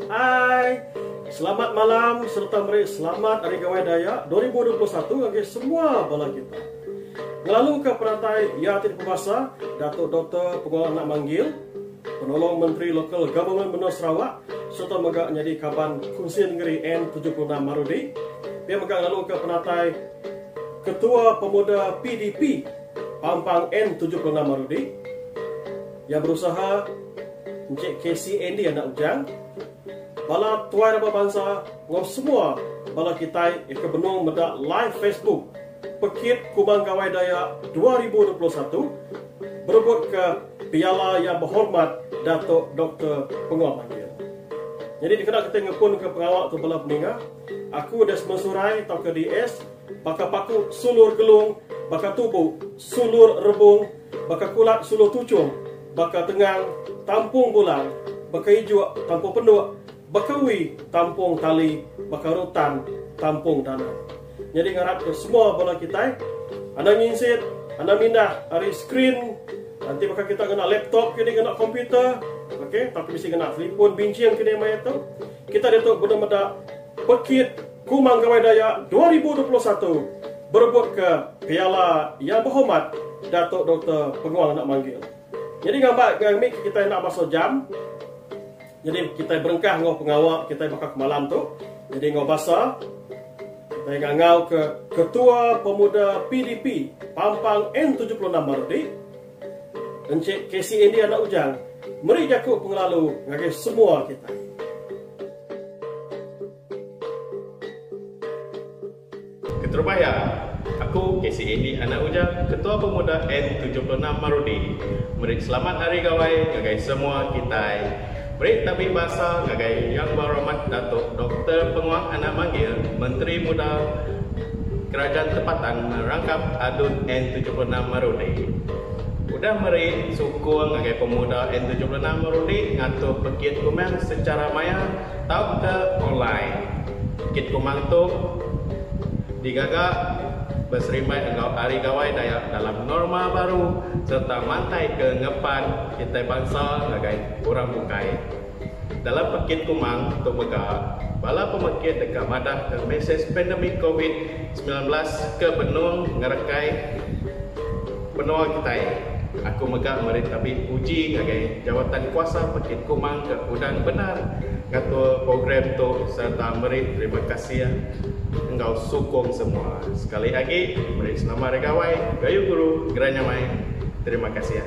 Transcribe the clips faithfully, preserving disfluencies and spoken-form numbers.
Hai, selamat malam serta meri selamat Hari Gawai Dayak dua ribu dua puluh satu bagi semua bala kita. Ngelalu ke perantai Yatin Pembasa, Datuk Doktor Penguang Nak Manggil, Penolong Menteri Lokal Gabungan Benua Sarawak, serta megak jadi Kaban Kunsi Negeri N tujuh puluh enam Marudi. Dia megak ngelalu ke perantai Ketua Pemuda P D P Pampang N tujuh puluh enam Marudi, yang berusaha Encik K C Andy Anak Ujang, bala tuai raba bangsa, ngau semua bala kita ke benung medak live Facebook Pekit Kumang Gawai Dayak dua ribu dua puluh satu berebut ke piala yang berhormat Datuk Doktor Penguang Manggil. Jadi dikenal kita ngepun ke pengawal tu bala peninga, aku Desmond Surai atau ke D S, baka paku sulur gelung, baka tubuh sulur rebung, baka kulat sulur tucung, baka tengang tampung bulan, baka hijau tampung penduk, baka wi tampung tali, baka rutan tampung tanah. Jadi ngarap ke semua bola kita, anda nginsit, anda mindah dari screen, nanti baka kita kena laptop, kini kena komputer, okey, tapi mesti kena telefon bincang kini mai itu. Kita datuk benda-benda Pekit Kumang Gawai Dayak dua ribu dua puluh satu berebut ke piala yang berhormat Datuk Doktor Penguang Nak Manggil. Jadi gambar kami kita nak masuk jam. Jadi kita berengkah ngau pengawal kita bakal ke malam tu. Jadi ngau basa kita ngau ke Ketua Pemuda P D P Pampang N tujuh puluh enam Marudi, Encik K C Andy Anak Ujang, meri jakuk pengelalu ngagi semua kita. Keterbaya, aku K C Andy Anak Ujang, Ketua Pemuda N tujuh puluh enam Marudi. Meri selamat Hari Gawai ngagai semua kita. Meri tapi bahasa ngagai Yang Berhormat Datuk Doktor Penguang Anak Manggil, Menteri Muda Kerajaan Tempatan merangkap adun N tujuh puluh enam Marudi. Udah meri syukur ngagai pemuda N tujuh puluh enam Marudi ngatur Pekit Kumang secara maya tau ke online. Pekit Kumang tu digagak berserimai engkau Hari Gawai Dayak dalam norma baru serta mantai ke ngepan kita bangsa ngagai orang bukai. Dalam Pekit Kumang untuk megah bala pemekit dekat madah ke mesej pandemik COVID sembilan belas ke benung ngerekai benua kita. Aku megah meri tapi uji ngagai jawatan kuasa Pekit Kumang ke udang benar ngatur program tu serta meri terima kasih ya engkau sokong semua. Sekali lagi meri selamat Hari Gawai Gayu Guru Geranya Mai. Terima kasih ya.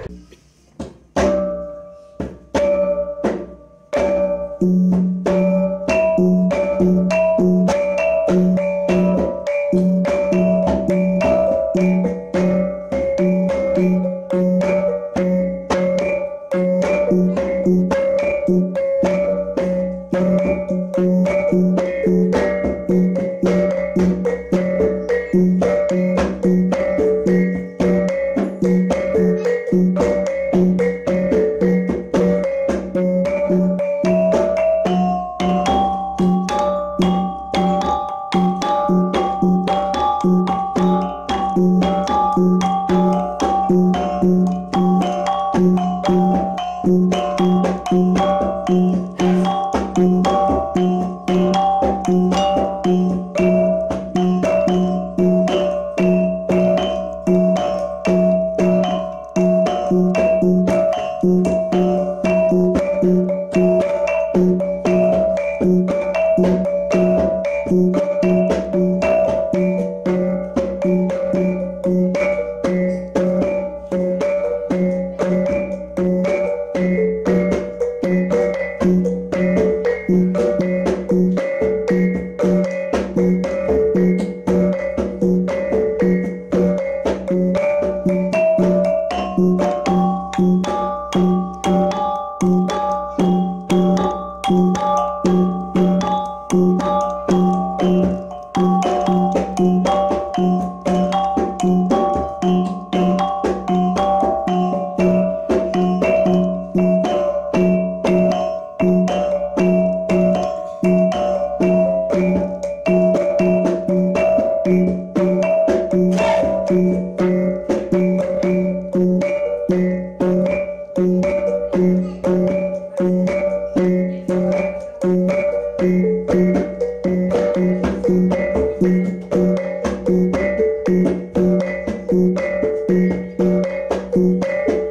Thank you.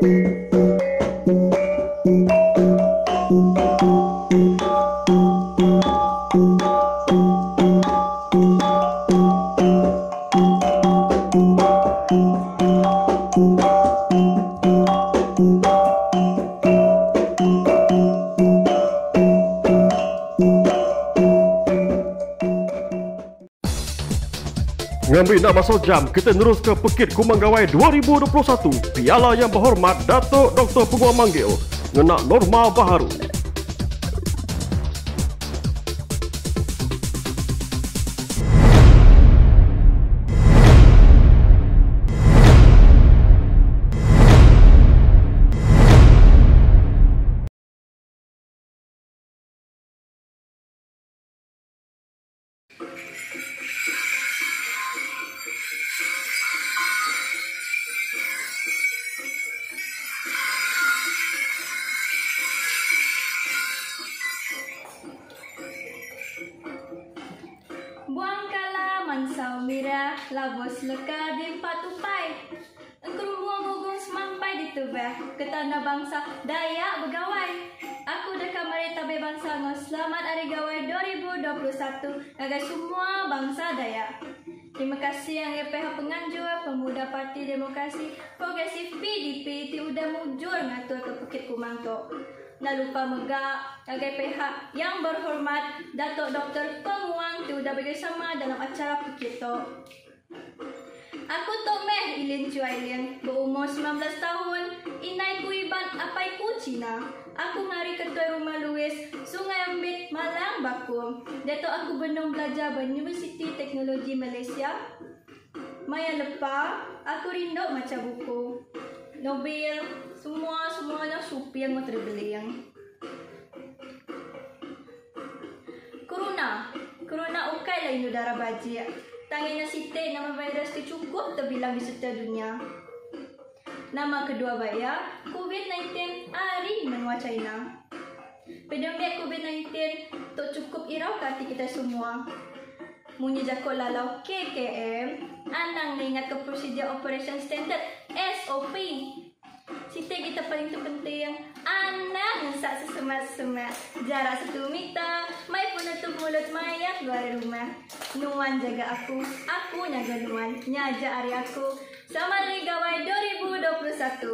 Ngambil nak masuk jam, kita terus ke Pekit Kumang Gawai dua ribu dua puluh satu. Piala yang berhormat Datuk Doktor Peguam Manggil ngenak norma baharu. Buang kala mansau mira, labos leka di empat tupai. Engkau buang gugung semampai di tubah, ke tanah bangsa Dayak Begawai. Aku dekat mereka bangsa ngo selamat Hari Gawai dua ribu dua puluh satu, agar semua bangsa Dayak. Terima kasih yang E P H penganjur, pemuda Parti Demokrasi Progresif P D P ti udah mujur ngatur ke Bukit Kumang tu. Nak lupa megak agar P H yang berhormat Datuk Doktor Penguang tu udah bersama dalam acara Bukit tu. Aku Tok Meh Ilin Cuailin, berumur sembilan belas tahun, inai ku iban apai ku Cina. Aku ngari ketua rumah Luis, Sungai Ambit, Malang, Bakum. Datuk aku benung belajar di Universiti Teknologi Malaysia. Maya lepas, aku rindu macam buku. Nobel, semua semuanya supi yang mau terbeli yang. Corona, Corona ukai lah udara bajik. Tanginya site nama virus itu cukup terbilang di serta dunia. Nama kedua baya, COVID sembilan belas hari menua China. Pandemik COVID sembilan belas tak cukup irau hati kita semua. Munyi jakut lalau K K M, anang ingat ke prosedur Operation Standard S O P. Site kita paling terpenting, anang ngesak sesemat-semat. Jarak satu meter, mai penutup mulut maya keluar rumah. Nuan jaga aku, aku jaga Nuan. Nyaja hari aku. Selamat Hari Gawai dua ribu dua puluh satu.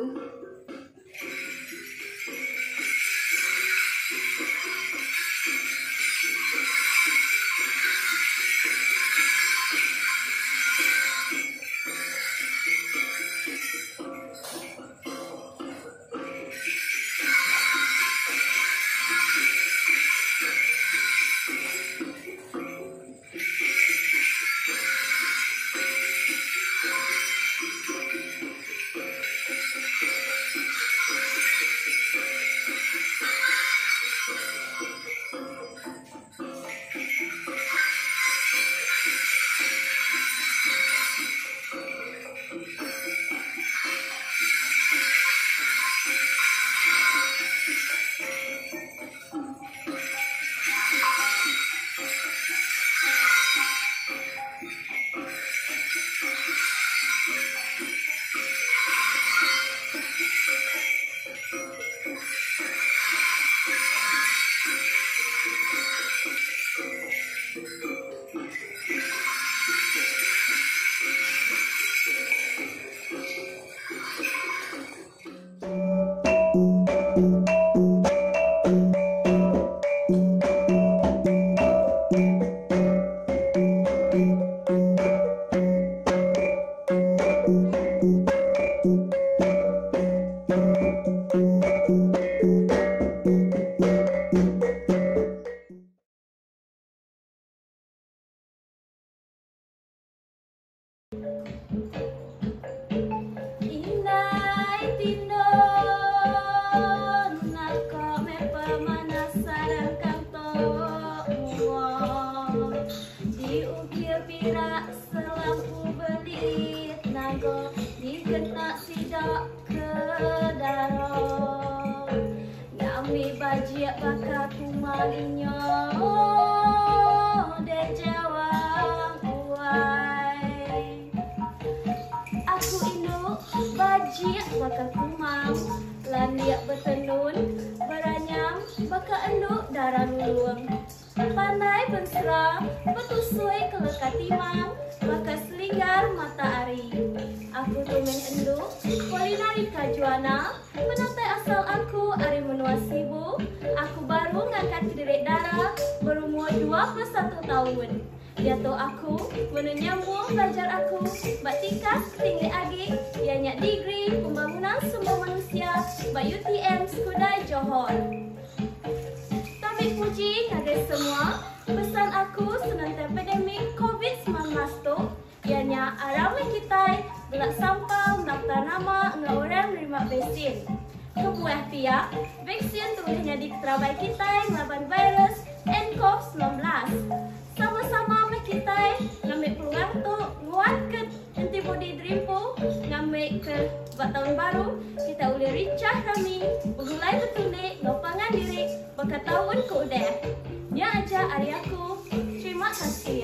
Aku induk bajik bakal kumang. lan liak bertenun, beranyam, baka enduk darah luluang. Pandai pensera, betusui kelekat timang, baka selinggar mata ari. Aku tumen enduk, kulinari kajuana, penatai asal aku ari menua sibu. Aku baru ngangkat direk darah, berumur dua puluh satu tahun. Jatuh aku, menyambung belajar aku, bak tingkat tinggi agi, ianya degree pembangunan sumber manusia, bak U T M Skudai Johor. Tapi puji ngagai semua, pesan aku senantiasa pandemik COVID sembilan belas tu, ianya aramai kita belak sampah mendaftar nama dengan orang menerima vaksin. Kebuah tiap, vaksin tu boleh jadi terabai kita melawan virus N C O V sembilan belas. Sama-sama sama kita ngambil peluang tu nguatkan antibody dreampo, ngambil ke buat tahun baru, kita boleh ricah kami, bergulai bertulik, lopangan diri, baka tahun ke udah. Dia aja hari aku. Terima kasih.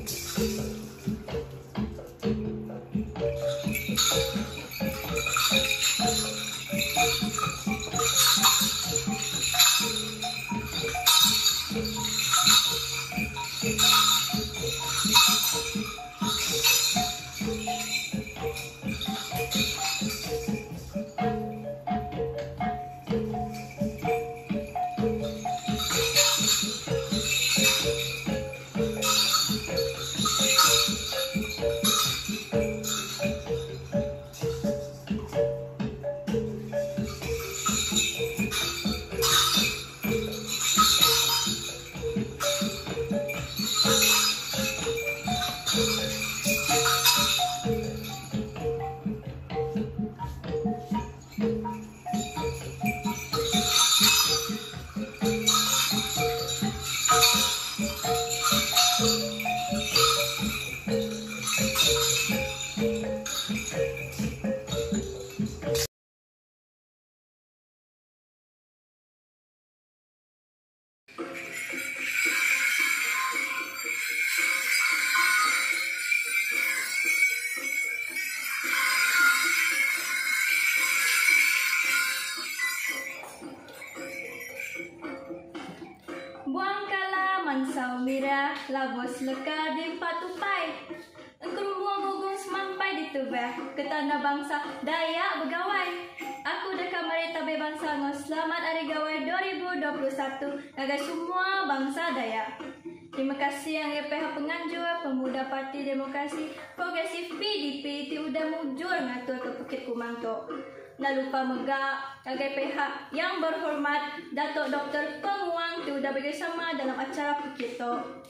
Mansau mira, labos leka di empat tupai. Engkau buang gugung semampai di tubah, ke tanah bangsa Dayak Begawai. Aku dekat mereka bangsa ngau selamat hari gawai dua ribu dua puluh satu, agar semua bangsa Dayak. Terima kasih yang E P H penganjur, pemuda Parti Demokrasi Progresif P D P ti udah mujur ngatur ke Bukit Kumang tu. Nak lupa megak agar pihak yang berhormat Datuk Doktor Penguang tu dah bersama dalam acara kita.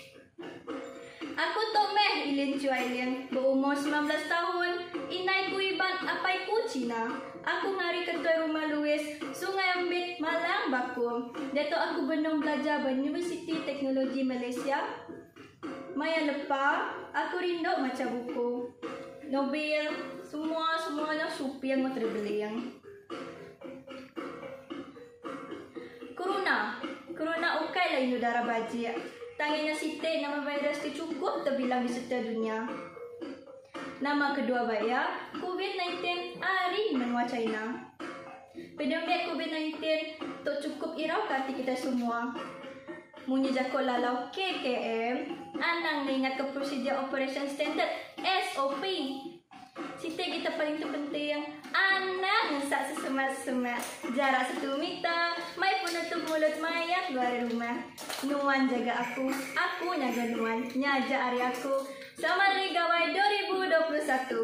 Aku Tok Meh Ilin Cuailin, berumur sembilan belas tahun, inai ku iban apai ku Cina. Aku ngari ketua rumah Louis, Sungai Ambit, Malang, Bakum. Datuk aku benung belajar di Universiti Teknologi Malaysia. Maya lepas, aku rindu macam buku. Nobel, semua semuanya supi yang mau terbeli yang. Corona, Corona ukai lah Indo darah baji. Tanginya site nama virus itu cukup terbilang di serta dunia. Nama kedua baya COVID sembilan belas hari menua China. Pandemik COVID sembilan belas tak cukup irau kati kita semua. Munyi jakol lalau K K M, anang ingat ke prosedur operation standard S O P. Sita kita paling terpenting, anak ngesak sesemat-semat, jarak satu meter, mai penutup mulut mayat luar rumah. Nuan jaga aku, aku jaga Nuan, nyaja hari aku. Selamat Hari Gawai dua ribu dua puluh satu.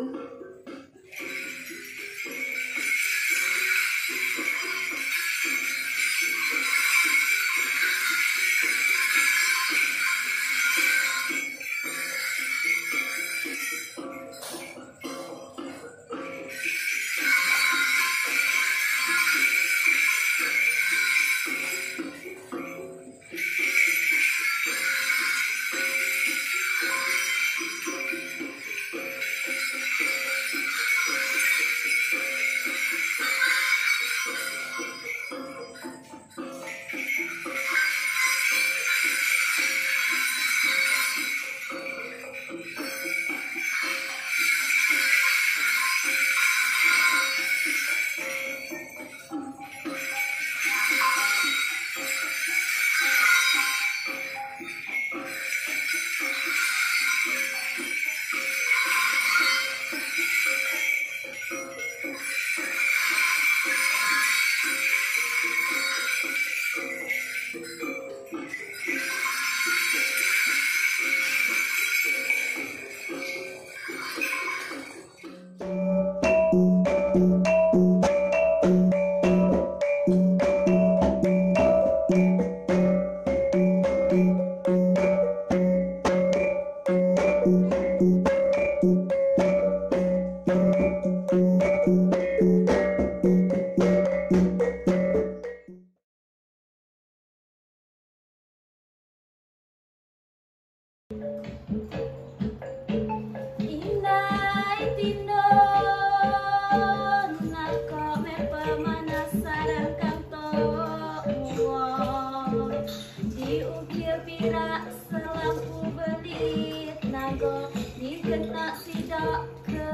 sarang kantor muang di ukir pirak selampu belit nago di kentak sidak ke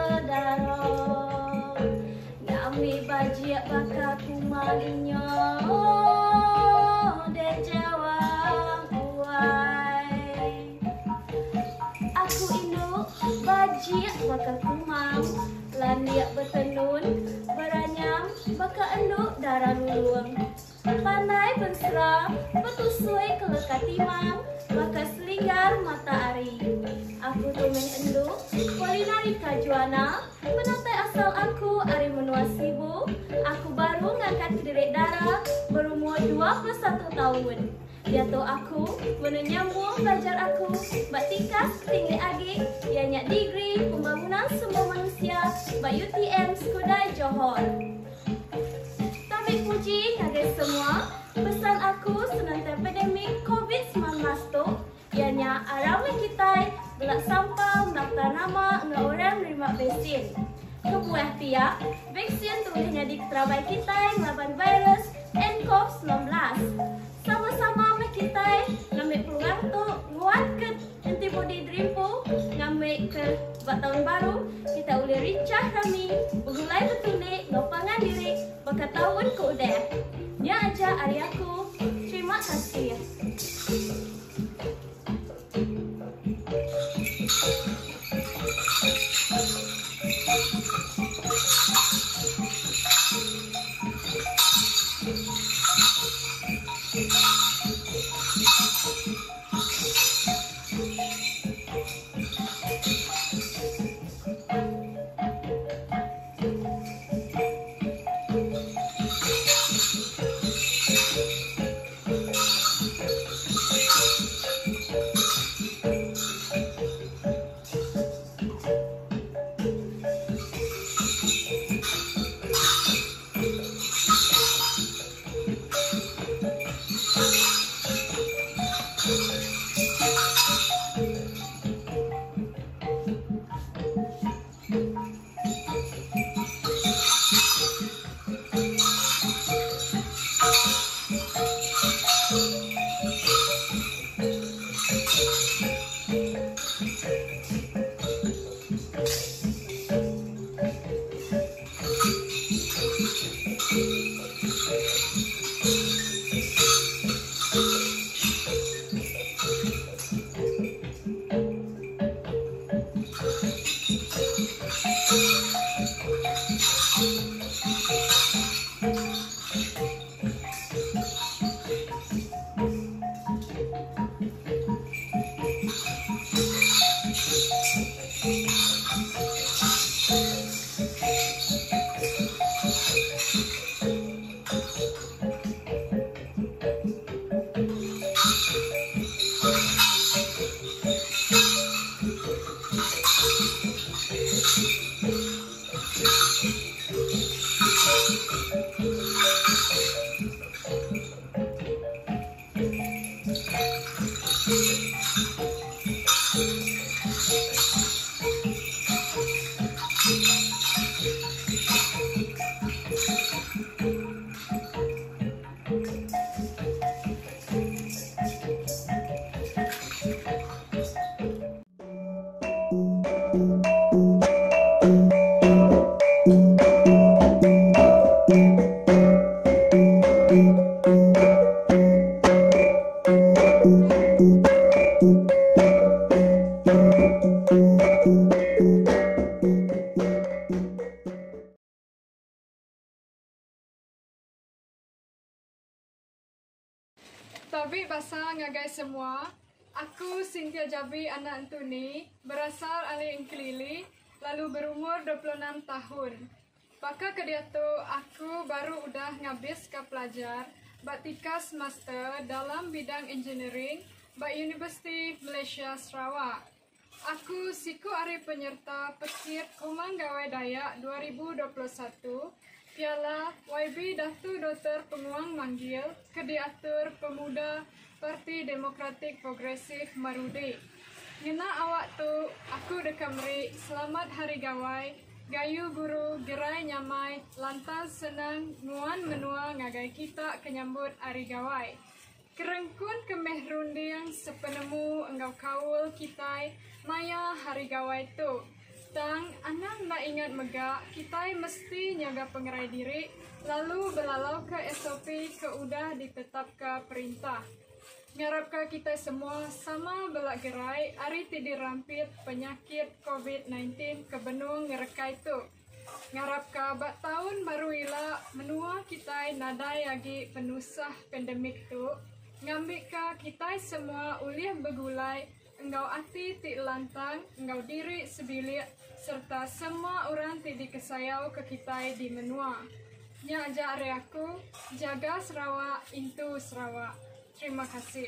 darah ngami bajiak bakal kumalinya de jawang uai aku induk bajiak bakal kumang landiak bertenun beranyam bakal enduk darah luluang pandai pensera betusui kelekat timang bakal selinggar matahari aku tumen enduk kulinari kajuana penatai asal aku ari menua sibu aku baru ngangkat derek darah berumur dua puluh satu tahun dia tu aku menyambung belajar aku mbak tikas tinggi agi dia nyak degree pembangunan sumber manusia mbak U T M Skudai Johor. Tapi puji ngagai semua pesan aku senantiasa pandemik covid sembilan belas tu ianya arawai kita belak sampah mendaftar nama nggak orang menerima vaksin kebuah pihak vaksin tulisnya di keterabai kita melawan virus N C O V sembilan belas sama-sama kita ngambil peluang tu nguat ke antibody dreampo ngambil ke buat tahun baru kita boleh rincah kami bergulai bertulik lopangan diri bakal tahun ke udah nya aja hari aku terima kasih. Tabik basah ngagai semua. Aku Cynthia Jabi anak Antuni, berasal dari Engkelili, lalu berumur dua puluh enam tahun. Paka kediatu aku baru udah ngabis ke pelajar Batikas Master dalam bidang engineering ba University Malaysia Sarawak. Aku siku ari penyerta Pekir Kumang Gawai Dayak dua ribu dua puluh satu. Piala Y B Datu Doktor Penguang Manggil Kediatur Pemuda Parti Demokratik Progresif Marude. Ngena awak tu aku dekamri selamat hari gawai gayu guru gerai nyamai lantas senang nuan menua ngagai kita kenyambut hari gawai. Kerengkun kemeh runding sepenemu enggau kaul kita maya hari gawai tu. Tang anak nak ingat megak, kita mesti nyaga pengerai diri, lalu belalau ke S O P ke udah ditetap ke perintah. Ngarap ke kita semua sama belak gerai, ari tidak rampit penyakit COVID sembilan belas ke benung ngerekai tu. Ngarap ke bak tahun baru ila menua kita nadai lagi penusah pandemik tu. Ngambil ke kita semua uliah begulai, engkau hati ti lantang, engkau diri sebilik, serta semua orang ti dikesayau ke kita di menua. Nya aja ari aku, jaga Sarawak into Sarawak. Terima kasih.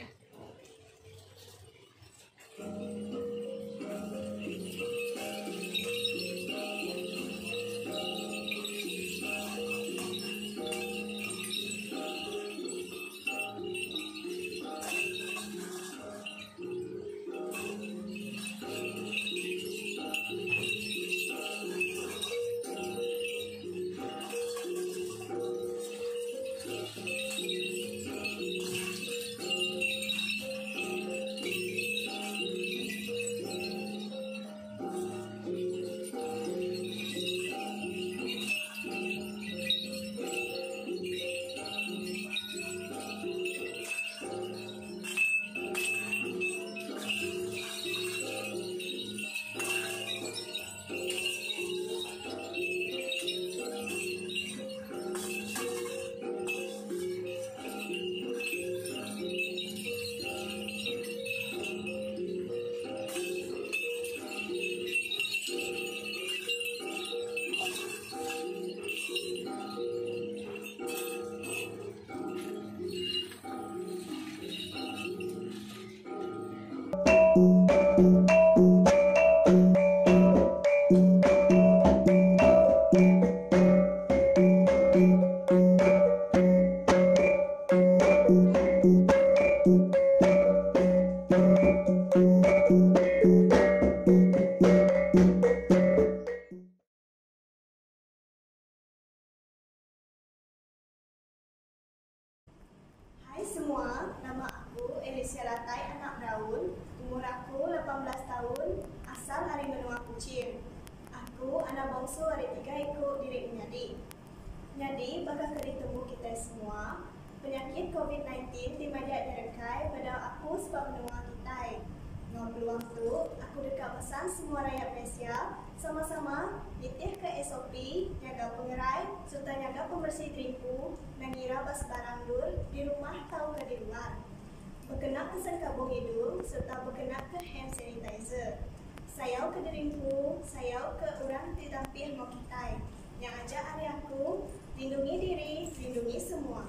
Hai semua, nama aku Elisia Latai Anak Daun, umur aku lapan belas tahun, asal dari Benua Kuching. Aku anak bangsa dari tiga ikut diri Nyadi. Nyadi bakal ketemu kita semua, penyakit COVID sembilan belas di majak nyerekai pada aku sebab benua kita. Ngau peluang tu, aku dekat pesan semua rakyat Malaysia sama-sama ditih ke S O P, jaga pengerai, serta jaga pembersih terimpu, mengira bas barang dur di rumah atau ke di luar. Berkenap ke kabung hidung, serta berkenap ke hand sanitizer. Sayau ke derimpu, sayau ke orang ditampil mau kita. Yang ajak hari aku, lindungi diri, lindungi semua.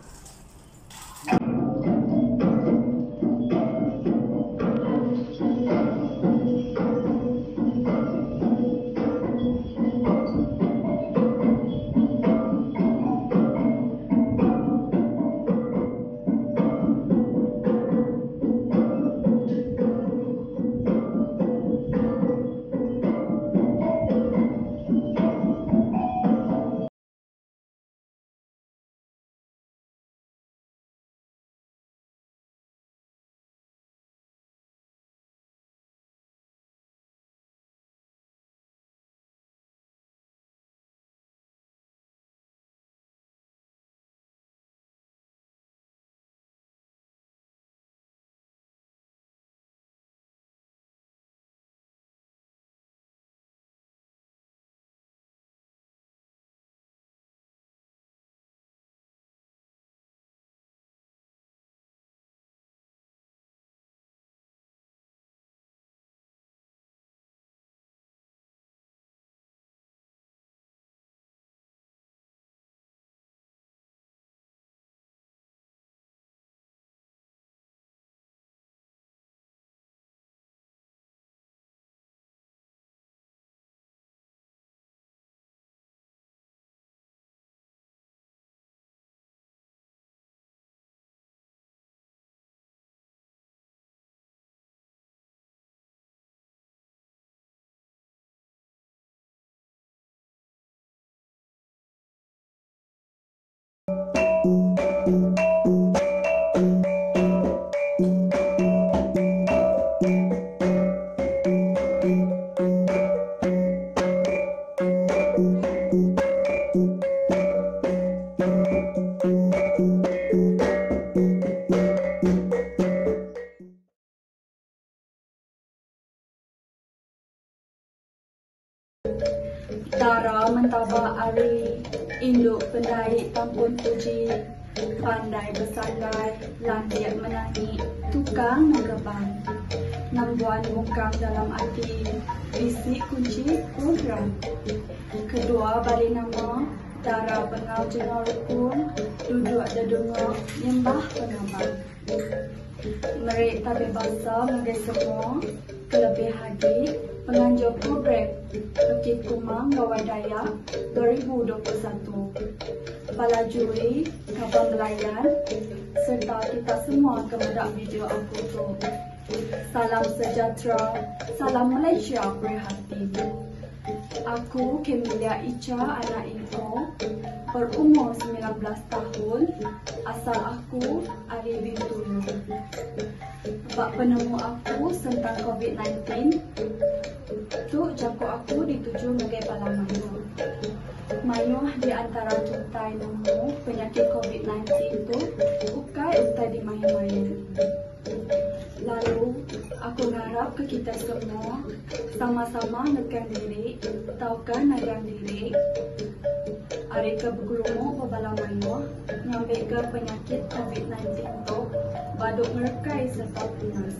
Antaba ari induk pendai tampun puji, pandai bersandai lantiak menangi, tukang nanggaban. Nambuan mukang dalam hati, bisik kunci program. Kedua balik nama, darah pengau jenau rukun, duduk dedungok nyembah pengamal. Mereka tabik bangsa mengenai semua, kelebih hadir, penganjur program Bukit Kumang Gawai Dayak dua ribu dua puluh satu. Kepala juri, kawan belayan, serta kita semua kemudak video aku tu. Salam sejahtera, salam Malaysia berhati. Aku Kemilia Icha anak Info, berumur sembilan belas tahun, asal aku Ari Bintulu. Bak penemu aku tentang COVID sembilan belas, tu jangkau aku dituju sebagai Palamayu. Mayuh di antara tuntai nemu penyakit COVID sembilan belas itu, ukai utai di main-main. Lalu, aku harap ke kita semua sama-sama menekan diri, tahukah nagang diri. Hari ke bergurumuk berbalamayuh, ngambil ke penyakit COVID sembilan belas itu, baduk merekai serta punas.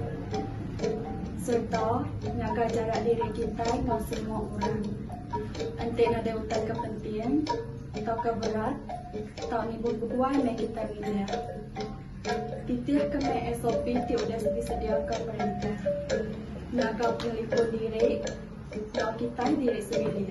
Serta, jaga jarak diri kita dengan semua orang. Entik ada utai kepentingan, atau keberat, tak nimbul berbuai yang kita lihat. Titih kena S O P tiada disediakan perintah. Naga pelipur diri, nak kita diri sendiri.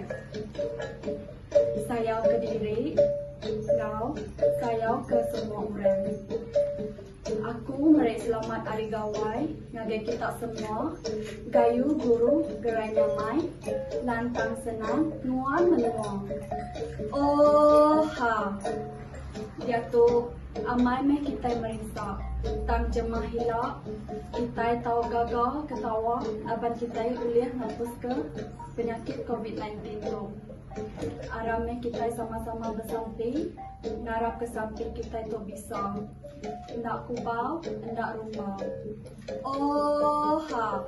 Sayau ke diri, now sayau ke semua orang. Aku meraih selamat hari gawai, ngagai kita semua, gayu guru gerai nyamai, lantang senang, nuan menuang. Oh ha, dia tu amai meh kita merisa, tang jemah hilak, kita tahu gagah ketawa, aban kita uliah ngapus ke penyakit COVID sembilan belas tu. Aramnya kita sama-sama bersampi, ngarap ke samping kita itu bisa. Nak kubau, nak rumah. Oh ha.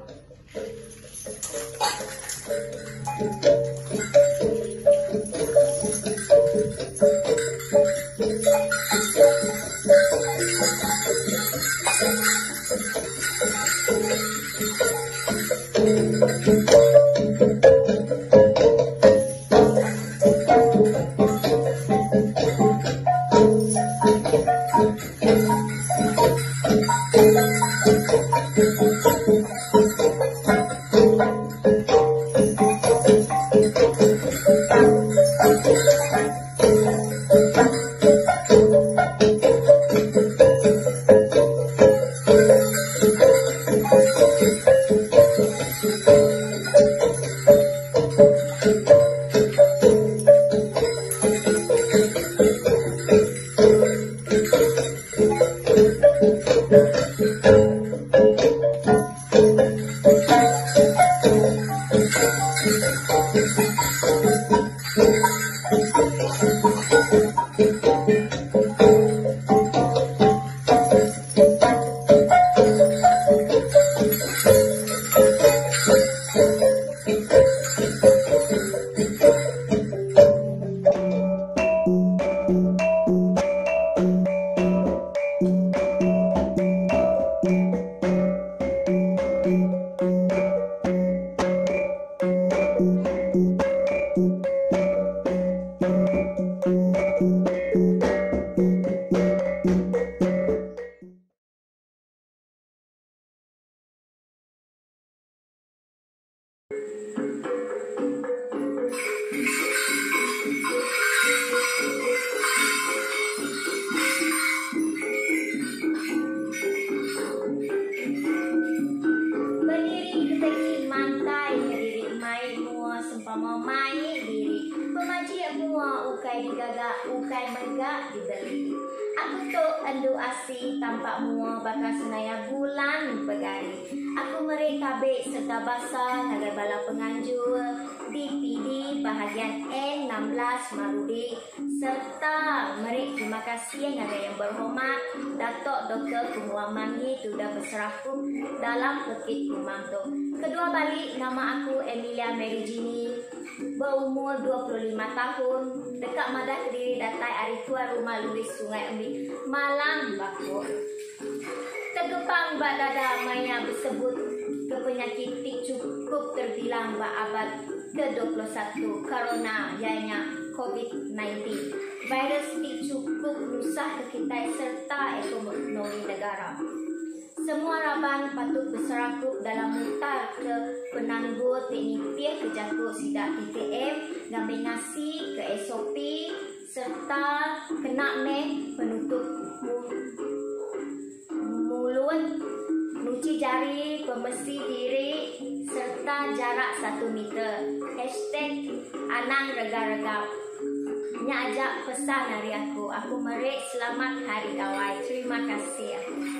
ukai megak dibeli. Aku tu endu asih tampak mua bakal senaya bulan pegari. Aku merik kabik serta basah nagai bala penganjur D P D bahagian N enam belas Marudi serta merik terima kasih nagai yang berhormat Datuk Doktor Kumua Mangi sudah berseraku dalam Bukit Kumang tu. Kedua balik nama aku Emilia Merijini. berumur dua puluh lima tahun, dekat Madah Kediri, datai hari tua rumah Luis Sungai Embi, Malang Bakor. Tergepang bak dada maya bersebut ke penyakit tik cukup terbilang bak abad ke dua puluh satu, corona iainya covid sembilan belas. Virus tik cukup merusak ke kita serta ekonomi negara. Semua raban patut berserakup dalam mutar ke penangguh teknik pih kejaku sidak T T M, kombinasi ke S O P serta kena meh penutup mulut, cuci jari, pembersih diri serta jarak satu meter. Hashtag Anang Rega-Rega. Nya ajak pesan hari aku. Aku merik selamat hari kawai. Terima kasih.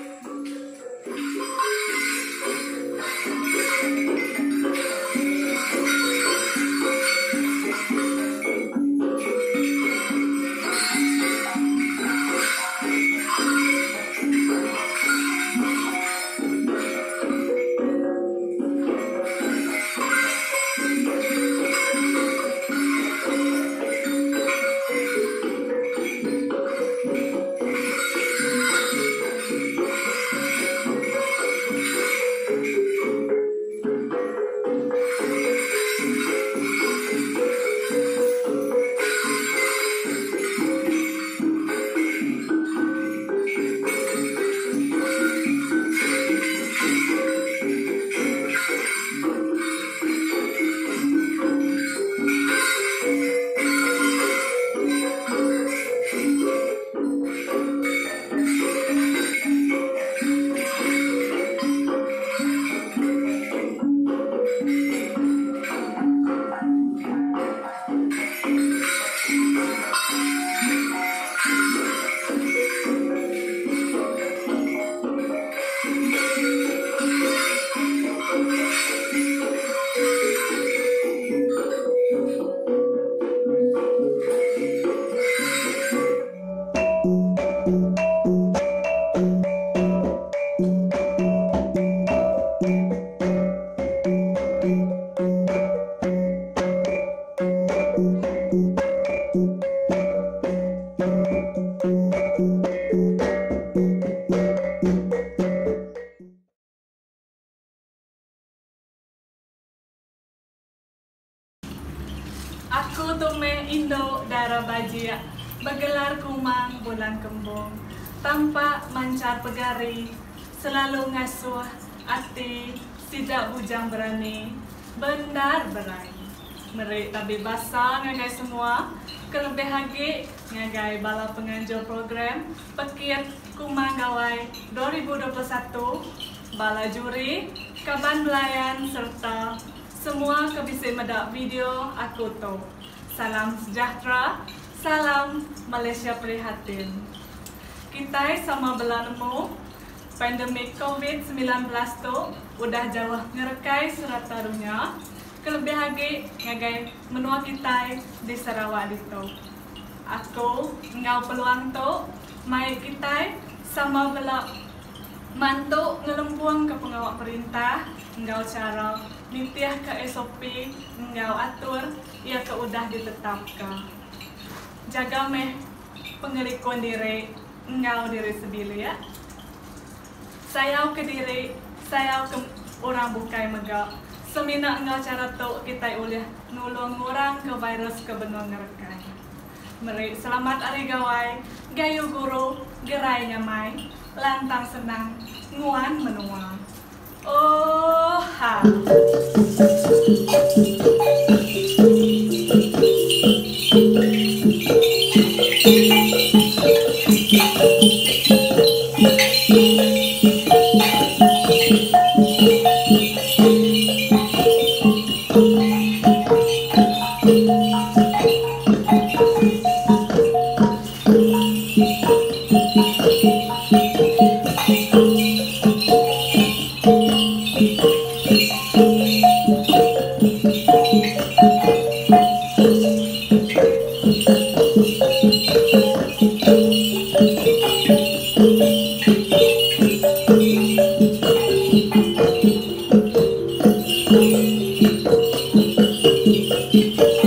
Aku Tume Indo Dara Bajia, bergelar kumang bulan kembung, tampak mancar pegari, selalu ngasuh ati, tidak bujang berani, benar berani. Merik tabi basah ngagai semua, kelebih hagi ngagai bala penganjur program Pekir Kumang Gawai dua ribu dua puluh satu, bala juri, kaban belayan serta semua kebisi medak video aku tu. Salam sejahtera, salam Malaysia prihatin. Kita sama belanemu pandemik covid sembilan belas tu udah jauh ngerekai serata dunia. Kelebih lagi ngagai menua kita di Sarawak itu. Aku ngau peluang tu mai kita sama bela mantu ngelempuang ke pengawal perintah, ngau cara nitiah ke S O P, ngau atur, ia ke udah ditetapkan. Jaga meh pengerikon diri, ngau diri sebili ya. Sayau ke diri, sayau ke orang bukai megak. Semina ngau cara tu kita boleh nulung orang ke virus ke benua ngerekai. Meri selamat hari gawai, gayu guru, gerai nyamai, lantang senang, nguan menua. Oh ha. Thank you.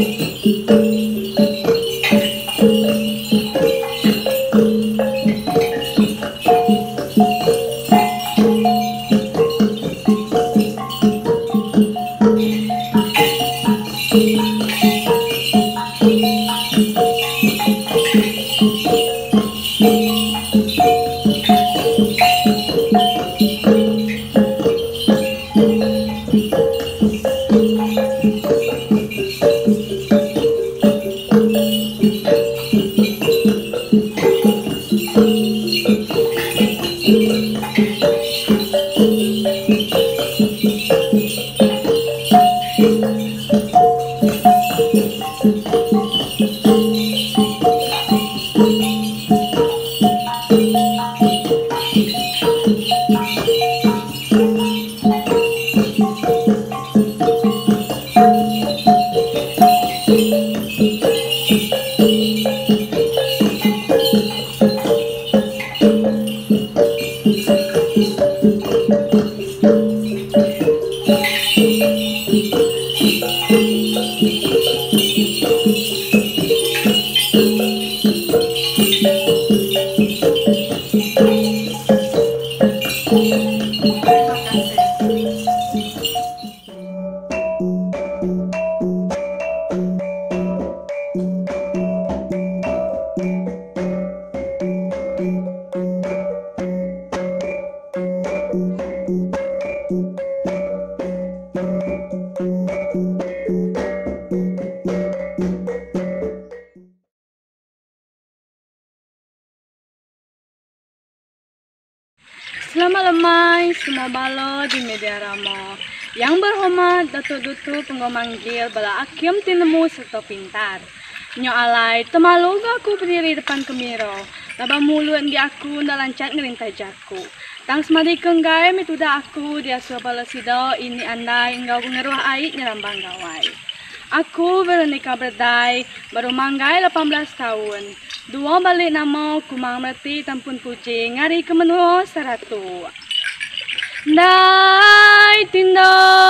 Selamat lemai semua balo di media ramo. Yang berhormat Datuk-Dutu Penggomanggil bala akim tinemu serta pintar. Nyo alai temaluga aku berdiri depan kemiro. Laba mulut di aku ndak lancat ngerintai jaku. Tang semadi kenggai metuda aku dia bala sido ini andai engkau ngeruh air nyerambang gawai. Aku Veronica Berdai baru manggai lapan belas tahun. Dua balik nama kumang merti tampun puji ngari kemenuh seratu. Dai tindo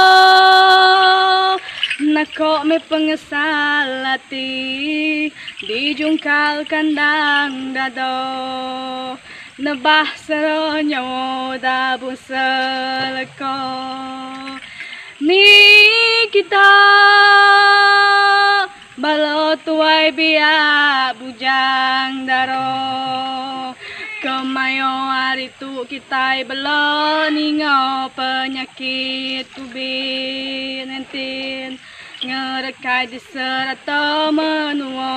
nako me pengesalati dijungkal kandang dado nebah seronyo dabu seleko ni kita balo tuai biak bujang daro kemayo hari tu kita belo ningo penyakit kubit nentin ngerekai di serata menuo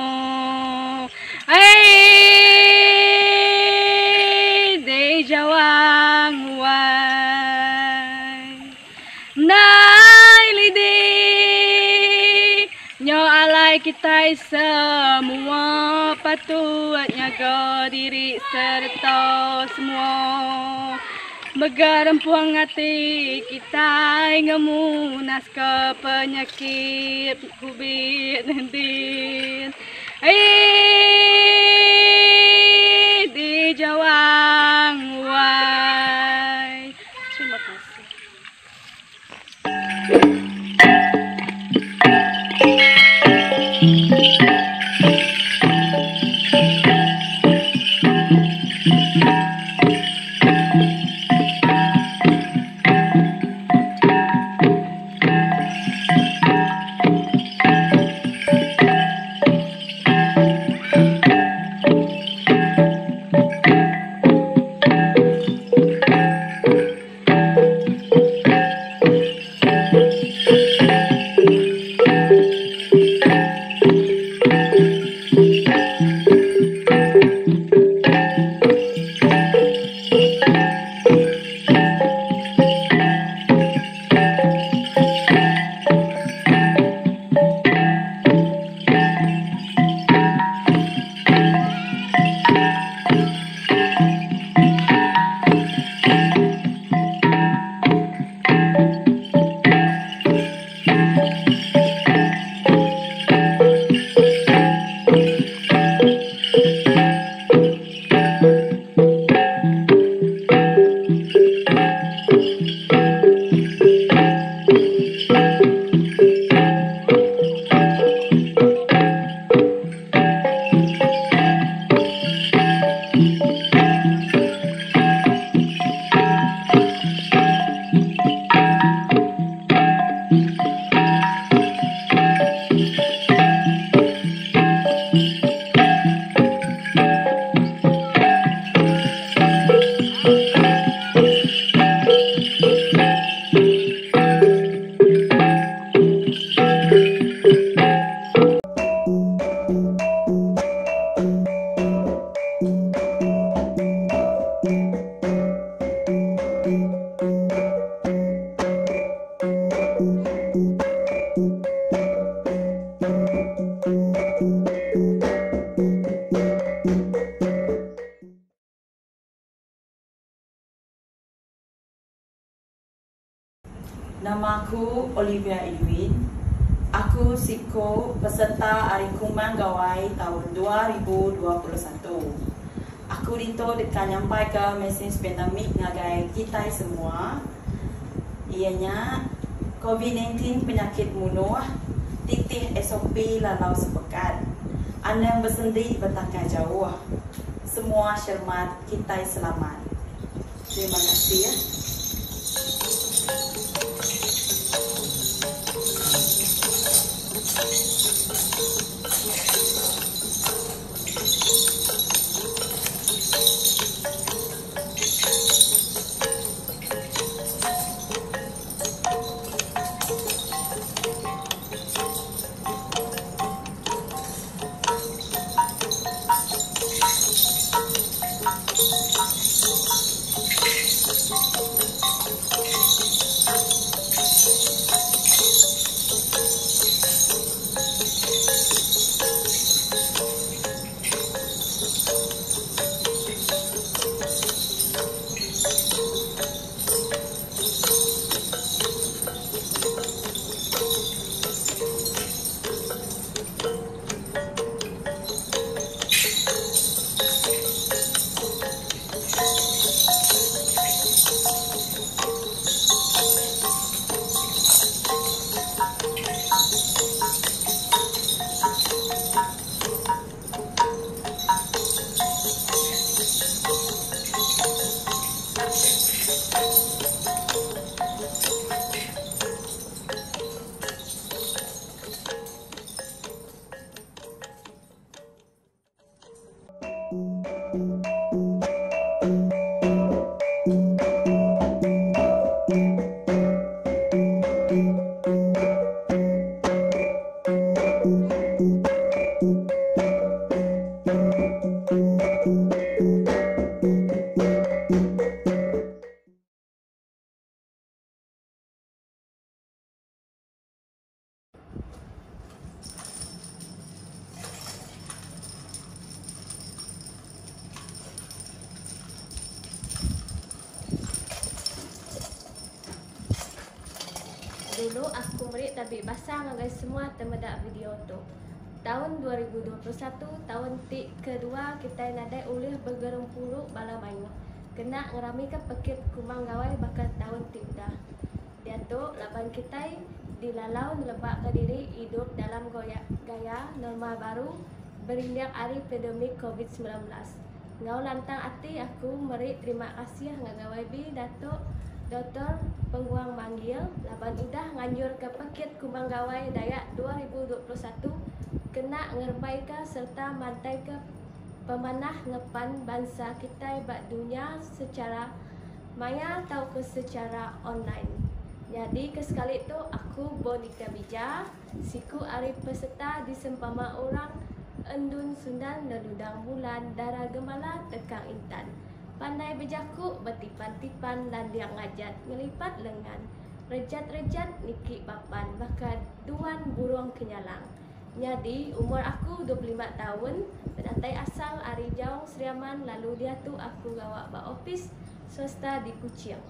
eh de jawang wai nai lidi nyo alai kita semua patut nyaga diri serta semua megarempuang hati kita ngemunas ke penyakit kubit nanti eh di jawang wai. Terima kasih. Nama aku Olivia Edwin. Aku siko peserta Hari Kumang Gawai tahun dua ribu dua puluh satu. Aku dito dekat nyampai ke mesej pandemik ngagai kita semua. Ianya COVID sembilan belas penyakit munuh, titih S O P lalau sepekat. Anda bersendi bertakar jauh. Semua selamat, kita selamat. Terima kasih ya. Dulu aku merik tabik basah ngagai semua temedak video tu. Tahun dua ribu dua puluh satu, tahun tik kedua kita nadai ulih bergerung puluk bala mayu. Kena ngerami ke pekit Kumang Gawai bakal tahun tik dah. Dia tu laban kita dilalau lebak ke diri hidup dalam goyak gaya normal baru berindak hari pandemik COVID sembilan belas. Ngau lantang hati aku merik terima kasih ngagawai bi Datuk Doktor Pengguang Manggil laban udah nganjur ke Pekit Kumang Gawai Dayak dua ribu dua puluh satu kena ngerbai ke serta mantai ke pemanah ngepan bangsa kita bak dunia secara maya atau ke secara online. Jadi kesekali itu aku Bonika Bija, siku ari peserta di sempama orang endun sundan neludang bulan darah gemala tekang intan. Pandai bejaku betipan-tipan dan dia ngajat ngelipat lengan. Rejat-rejat niki papan bahkan duan burung kenyalang. Jadi umur aku dua puluh lima tahun, berdatai asal ari jauh Seriaman lalu dia tu aku gawa ba office swasta di Kuching.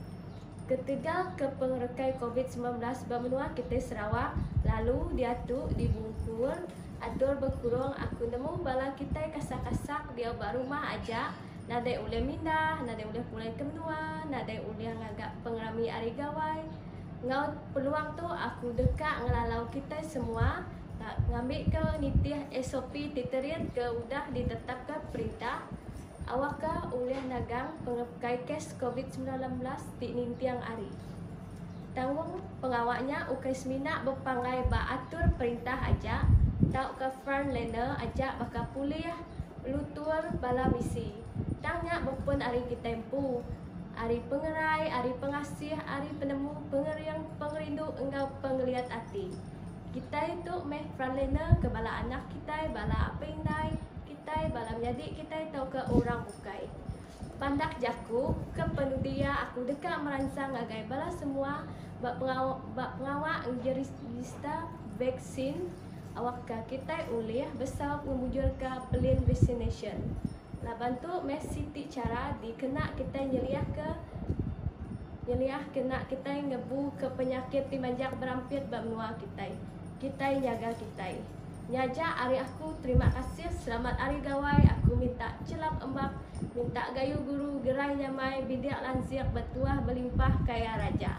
Ketegal ke pengerekai COVID sembilan belas bermenua kita Sarawak, lalu dia tu di Bungkur, adur berkurung aku nemu bala kita kasak-kasak dia baru rumah aja. Nadai ulih mindah, nadai ulih pulai ke menua, nadai ulih ngagak pengerami ari gawai. Ngau peluang tu aku dekat ngelalau kita semua ngambil ke nitih S O P titerit ke udah ditetap ke perintah. Awak ke ulih nagang pengekai kes COVID sembilan belas di nintiang ari. Tanggung pengawaknya ukai semina berpangai ba atur perintah aja. Tau ke frontliner aja bakal pulih lutur bala misi. Tanya berpun hari kita tempu, hari pengerai, hari pengasih, hari penemu, pengeriang, pengerindu, engkau pengeliat hati. Kita itu meh frontliner ke bala anak kita, bala apa indai, kita bala menjadi kita itu ke orang bukai. Pandak jaku ke penudia aku dekat merancang agai bala semua bak pengawak bak pengawak jerista vaksin awak kita ulih besar memujur ke plane vaccination. Laban tu mes siti cara dikena kita nyeliah ke Nyeliah kena kita ngebu ke penyakit timanjak berampit benua kita. Kita jaga kita. Nyaja ari aku terima kasih, selamat hari gawai. Aku minta celap embak, minta gayu guru gerai nyamai bidak lansiak betuah belimpah kaya raja.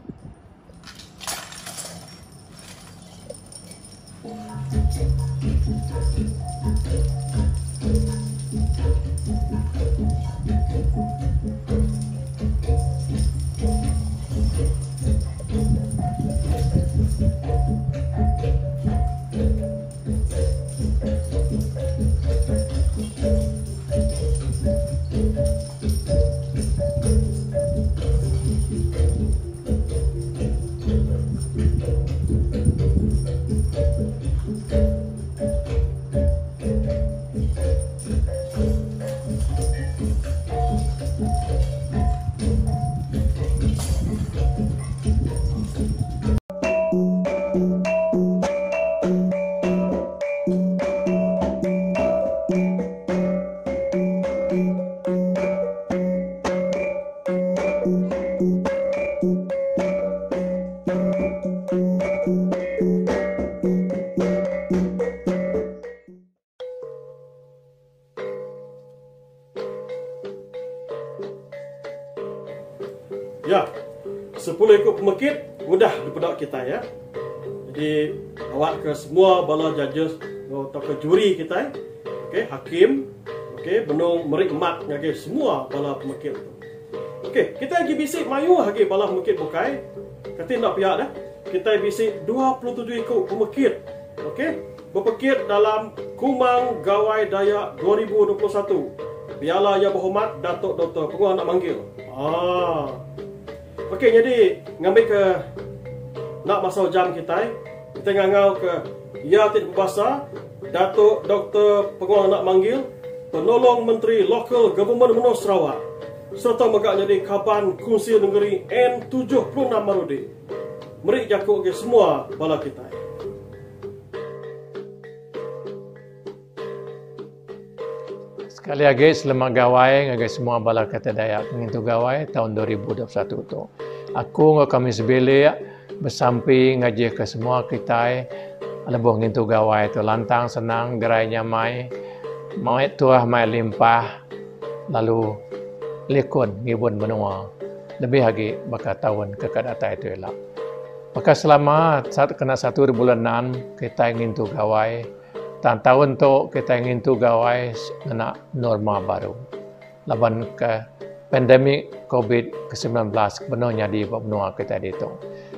Ya, sepuluh ekor pemekit mudah dipedak kita ya. Jadi awak ke semua bala judges atau ke juri kita, okey, hakim, okey, benung merik mat ngage semua bala pemekit tu. Okey, kita lagi bisik mayu lagi bala pemekit bukai. Kata nak pihak dah. Kita bisik dua puluh tujuh ekor pemekit. Okey, berpekit dalam Kumang Gawai Dayak dua ribu dua puluh satu. Piala Yang Berhormat Datuk Doktor Penguasa nak manggil. Ah. Okey, jadi ngambil ke nak masuk jam kita. Kita ngangau ke Yatin Bahasa Datuk Doktor Penguasa nak manggil Penolong Menteri Local Government Menua Sarawak serta megak jadi Kaban Kongsi Negeri N tujuh puluh enam Marudi. Meri jakuk ke semua bala kita. Sekali lagi selamat gawai ngagi semua bala kata Dayak ngintu gawai tahun dua ribu dua puluh satu tu. Aku ngak kami sebelik bersamping ngaji ke semua kita lebih ngintu gawai tu lantang senang gerai nyamai mai tuah mai limpah lalu lekon ngibun menua lebih lagi bakal tahun kekadata itu elak. Maka selama saat kena satu bulan enam kita ngintu gawai. Dan tahun tu kita ingin tu gawai nak norma baru. Laban ke pandemik COVID sembilan belas benarnya di benua kita itu.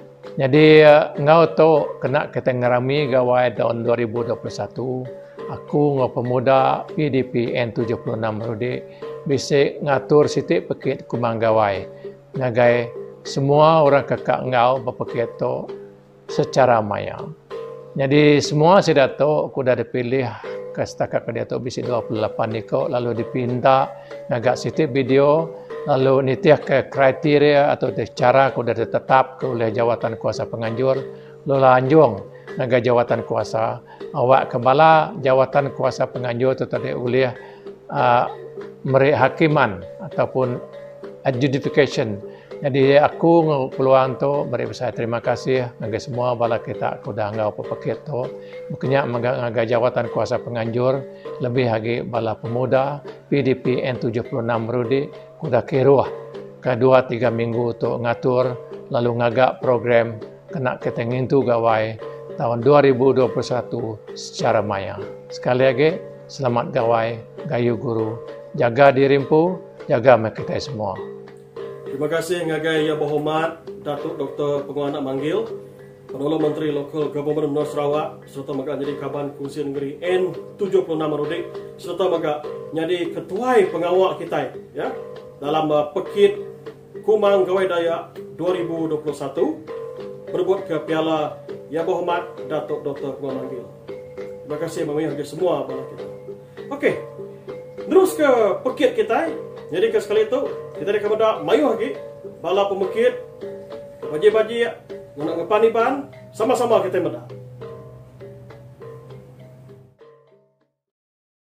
Jadi ngau tu kena kita ngerami gawai tahun dua ribu dua puluh satu. Aku ngau pemuda P D P N tujuh puluh enam Rudi bisa ngatur sitik pekit Kumang Gawai. Ngagai semua orang kakak ngau berpekit tu secara maya. Jadi semua sudah tahu aku dah dipilih ke setakat ke dia tu bisi dua puluh lapan niko lalu dipinta ngagak sitik video lalu nitiah ke kriteria atau cara aku dah ditetap ke oleh jawatan kuasa penganjur lalu anjung ngagak jawatan kuasa awak kembala jawatan kuasa penganjur tu tadi oleh uh, meri hakiman ataupun adjudication. Jadi aku peluang tu beri besar terima kasih bagi semua bala kita aku dah ngau pepekit tu bukannya mengaga jawatan kuasa penganjur lebih lagi bala pemuda P D P N tujuh puluh enam Rudi kuda kiruah ke dua tiga minggu tu ngatur lalu ngagak program kena kita ngintu gawai tahun dua ribu dua puluh satu secara maya. Sekali lagi selamat gawai gayu guru jaga dirimpu jaga kita semua. Terima kasih ngagai Yang Berhormat Datuk Doktor Penguasa nak manggil Penolong Menteri Local Government Menua Sarawak serta megak jadi Kaban Kongsi Negeri N tujuh puluh enam Rodik serta megak jadi ketuai pengawal kita ya dalam uh, pekit Kumang Gawai Dayak dua ribu dua puluh satu berebut ke piala Yang Berhormat Datuk Doktor Penguasa manggil. Terima kasih bagi bagi semua bala kita. Okey. Terus ke pekit kita. Jadi ke sekali itu kita akan berdak mayu lagi bala pemekit baji-baji nak ngepan-ipan sama-sama kita berdak.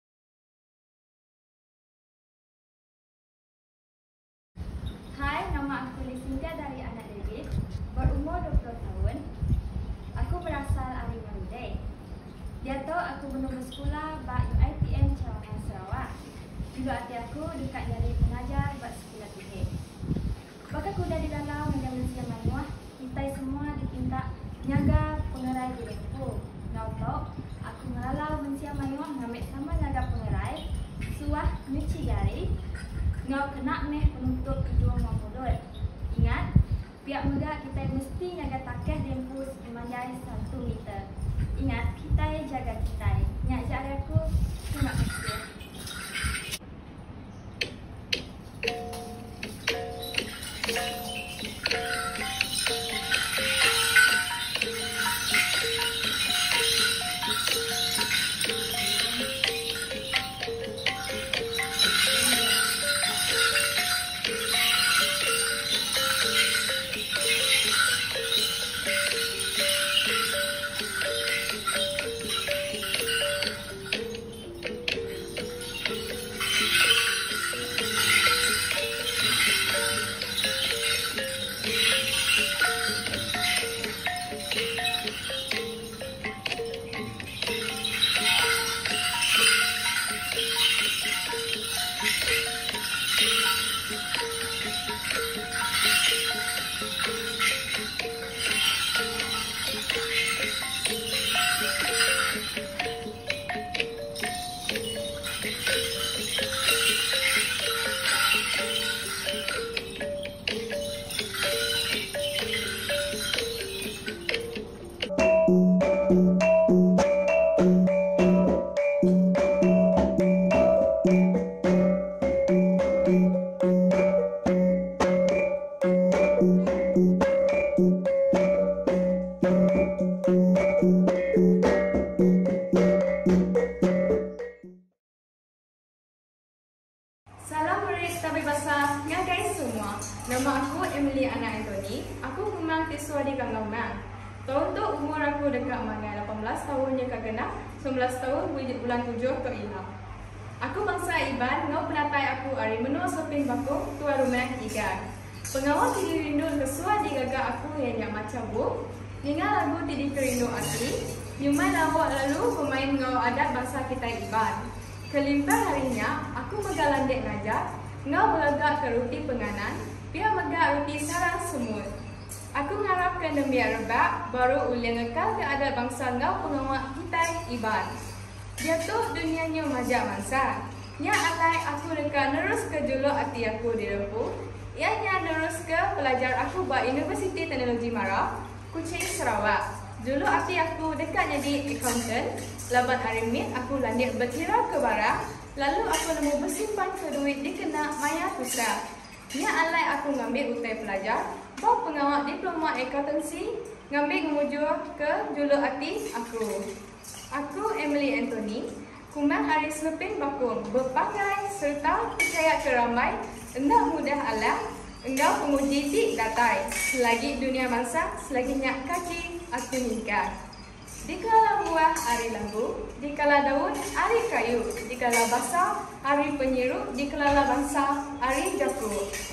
Hai, nama Nama aku Lisinka dari anak David, berumur dua puluh tahun. Aku berasal dari Marundai. Dia tahu aku menunggu sekolah bak U I T M Cawangan Sarawak. Dulu hati aku dekat jadi pengajar buat sekolah tinggi. Bakal kuda di dalam menjaga siang manuah, kita semua dipinta nyaga pengerai di Lempu. Ngau tahu, aku ngelalau mensiang manuah ngambil sama nyaga pengerai, suah nyuci jari, ngau kena meh penutup hidung mau mulut. Ingat, pihak muda kita mesti nyaga takeh Lempu sepanjang satu meter. Ingat, kita jaga kita. Nyak jari aku, terima kasih. Salam murid tabik bahasa ngagai semua. Nama aku Emily Ana Anthony. Aku memang siswa di Gangnam. Tahun tu umur aku dekat mangai lapan belas tahun yang kegenap, sembilan belas tahun bulan tujuh ke ilah. Aku bangsa Iban, ngau penatai aku hari menua sopin bakung tua rumah ikan. Pengawal tidi rindu kesua di gagak aku yang yang macam bu. Ningal lagu tidi kerindu asli. Nyumai lawak lalu pemain ngau adat bangsa kita Iban. Kelimpah harinya, aku megalan dek ngajar, ngau melagak ke ruti penganan, pia megak ruti sarang semut. Aku ngarap ke nembia rebak, baru uliang ngekal ke adat bangsa ngau pengawak kita Iban. Dia tu dunianya majak mangsa. Nya alai aku dekat nerus ke juluk hati aku di Lempu. Ianya nerus ke pelajar aku buat Universiti Teknologi Mara, Kuching Sarawak. Juluk hati aku dekat jadi accountant. Laban hari mit aku lanjut berkira ke barang. Lalu aku nemu bersimpan ke duit dikena Maya Pusat. Nya alai aku ngambil utai pelajar, bawa pengawal diploma accountancy, ngambil menuju ke juluk hati aku. Aku Emily Anthony, kumang hari selepin bakung, berpakai serta percaya keramai, enggak mudah alam, enggak penguji di datai. Selagi dunia bangsa, selagi nyak kaki, aku nikah. Dikala buah hari lembu, dikala daun hari kayu, dikala basah hari penyiru, dikala bangsa hari jaku.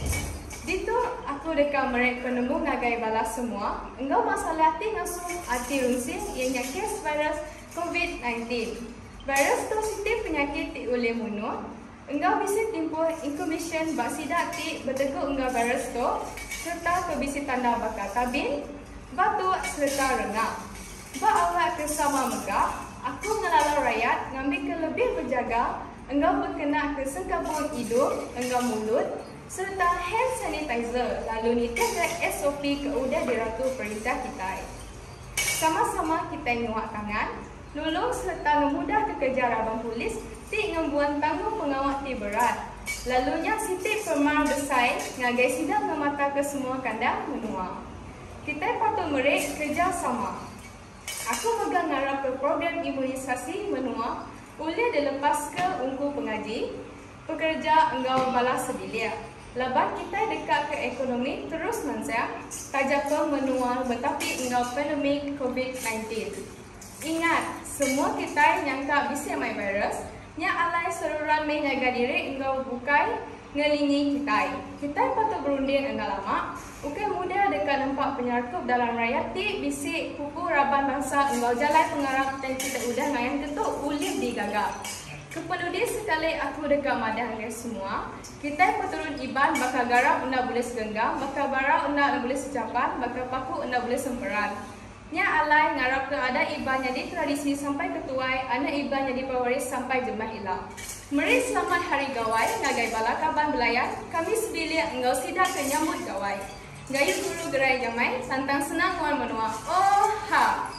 Dito aku dekat mereka penemu ngagai balas semua. Engkau masalah hati ngasuh hati runsing ianya kes virus COVID sembilan belas. Virus positif penyakit ti oleh munuh. Engkau bisa timpuh incubation baksida ti berteguk engkau virus tu serta tu bisa tanda bakal tabin, batuk serta rengap. Ba awak bersama megah, aku ngelalau rakyat ngambil ke lebih berjaga, engkau berkena ke sengkabut hidung, engkau mulut, serta hand sanitizer, lalu nita ke S O P ke udah diratu perintah kita. Sama-sama kita nyuak tangan, lulung serta memudah kekejar abang polis, ti ngembuan tanggung pengawal ti berat. Lalunya siti permar besai, ngagai sidang memata ke semua kandang menua. Kita patut merek kerja sama. Aku megang ngarap ke program imunisasi menua, boleh dilepas ke ungku pengaji, pekerja engkau balas sedilia. Laban kita dekat ke ekonomi terus mensia, tajak ke menua betapi engkau pandemik COVID sembilan belas. Ingat, semua kita nyangka bisa mai virus, nya alai seruran menjaga diri engkau bukai, ngelingi kita. Kita patut berunding dengan lama. Ukai muda dekat nampak penyarkup dalam raya ti bisik kuku raban bangsa engkau jalan pengarap dan kita udah ngayang ketuk ulih digagap. Kepenudi sekali aku dekat madah dengan semua. Kita peturun iban bakal garap unda boleh segenggam, bakal bara unda boleh secapan, bakal paku unda boleh semperan. Nya alai ngarap ke ada iban jadi tradisi sampai ketuai, anak iban jadi pewaris sampai jemaah ilah. Mari selamat hari gawai, nagai balakaban belayan, kami sebilik engkau sidak kenyambut gawai. Gayu guru gerai jamai, tantang senang wan menua. Oh ha!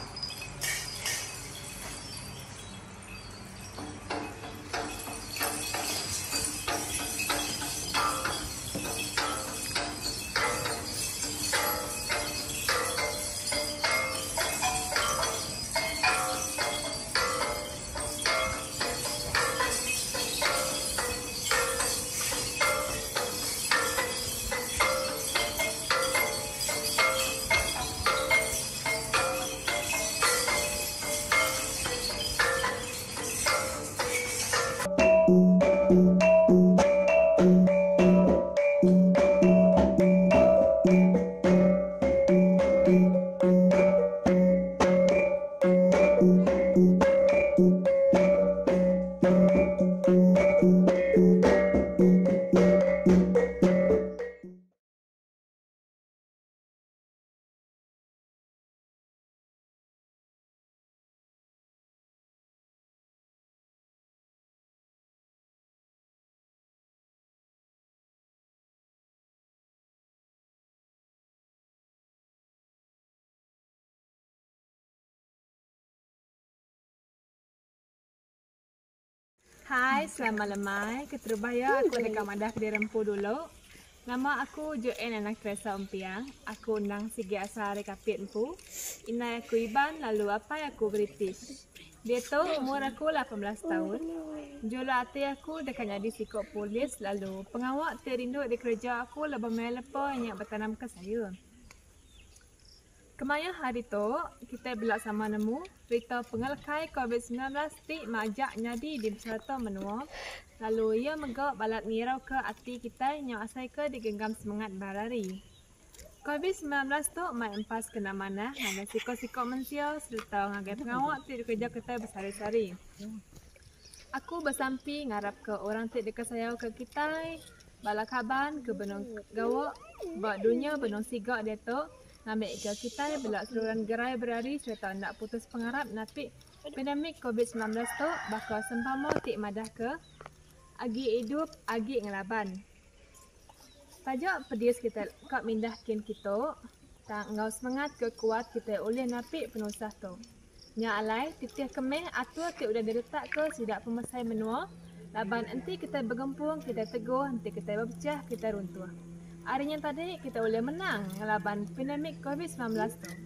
Hai, selamat lemai. Keterbaya aku dekat madah kedai rempu dulu. Nama aku Joanne anak Teresa Umpiang. Aku undang sigi asal hari kapit empu. Inai aku Iban, lalu apa aku British. Dia tu umur aku lapan belas tahun. Jula hati aku dekat jadi sikok polis. Lalu pengawak terinduk di kerja aku lebih melepa yang bertanam ke sayur. Kemaya hari tu, kita belak sama nemu berita pengalakai covid sembilan belas ti majak nyadi di peserta menua. Lalu ia megak balat nirau ke hati kita yang asai ke digenggam semangat barari. covid sembilan belas tu mai empas kena mana, ngagai sikok-sikok mensia serta ngagai pengawak ti kerja kita bersari-sari. Aku bersampi ngarap ke orang ti dekat saya ke kita, balakaban ke benong gawak, buat dunia benong sigak dia tu. Ngambil ke kita belak seluruhan gerai berari serta nak putus pengarap napi pandemik covid sembilan belas tu bakal sempama tik madah ke agi hidup agi ngelaban. Pajak pedis kita kak mindah kin kita tak ngau semangat ke kuat kita oleh napi penusah tu. Nya alai titih kemeh atua ti udah diletak ke sidak pemesai menua laban enti kita bergempung kita teguh enti kita berpecah kita runtuh. Harinya tadi kita boleh menang ngelaban pandemik covid sembilan belas tu.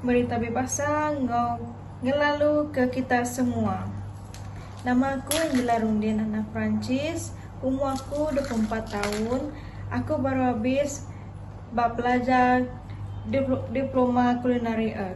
berita bebasa ngau ngelalu ke kita semua. Nama aku Angela Rundin Ana Prancis, umur aku dua puluh empat tahun. Aku baru habis belajar diploma culinary art.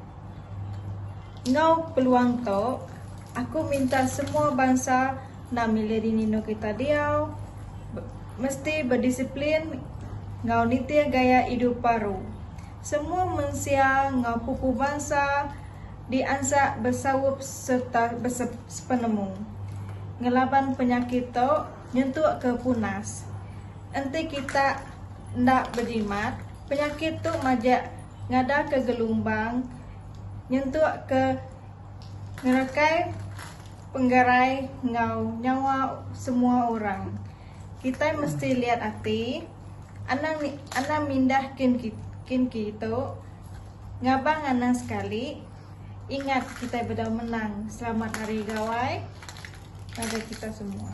Ngau peluang tu, aku minta semua bangsa nak milih di nino kita dia mesti berdisiplin ngau nitia gaya hidup baru. Semua manusia ngau pupu bangsa diansak bersawup serta bersepenemu. Ngelaban penyakit tu nyentuh ke punas. Nanti kita ndak berjimat, penyakit tu majak ngada ke gelombang, nyentuh ke ngerakai penggarai ngau nyawa semua orang. Kita mesti lihat hati, anak anak mindah kin kin kita, ngabang anak sekali. Ingat kita berdau menang. Selamat Hari Gawai pada kita semua.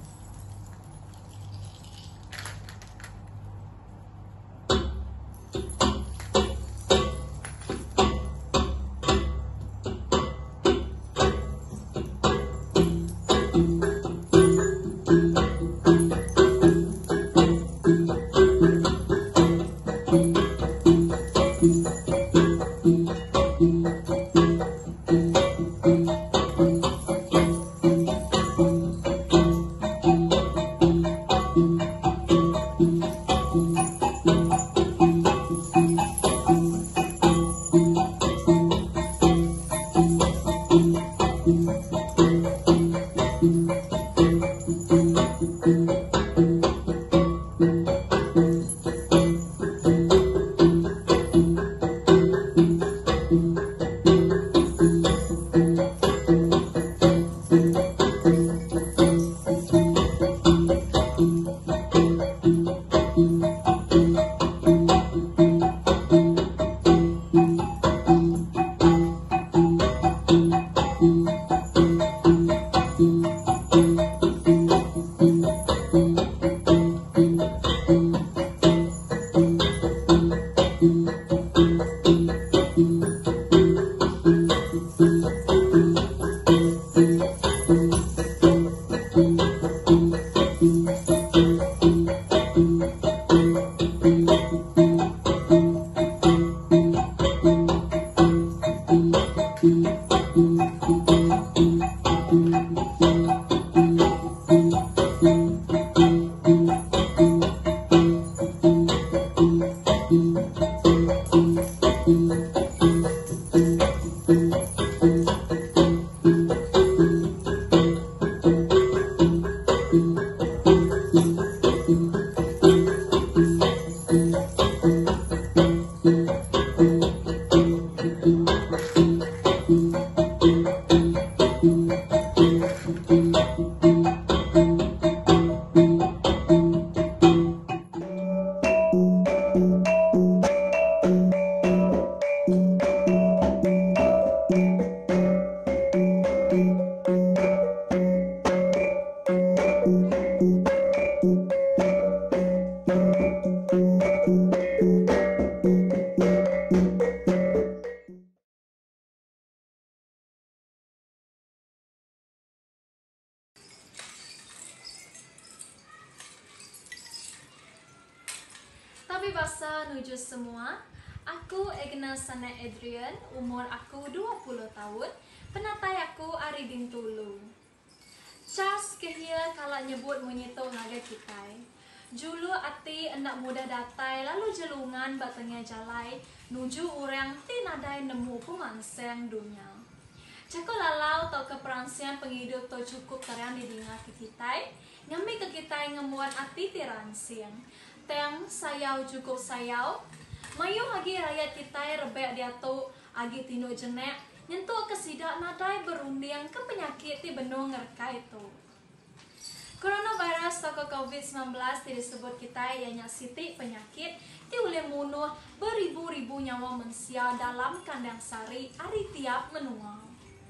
Tapi bahasa nuju semua, aku Agnes Sana Adrian, umur aku dua puluh tahun, penatai aku Ari Bintulu. Cas kehia kalau nyebut menyitu naga kita. Julu ati anak muda datai lalu jelungan batengnya jalai, nuju orang ti nadai nemu penganseng dunia. Cako lalau tau keperansian penghidup tau cukup tarian didinga ke kita, ngambil ke kita ngemuat ati tiransian. Teng sayau cukup sayau, mayu lagi rakyat kita rebek dia tu agi tino jenek, nyentuh kesidak nadai berunding ke penyakit ti benung ngerkai itu. Coronavirus atau covid sembilan belas disebut kita ianya siti penyakit ti oleh munuh beribu-ribu nyawa manusia dalam kandang sari hari tiap menua.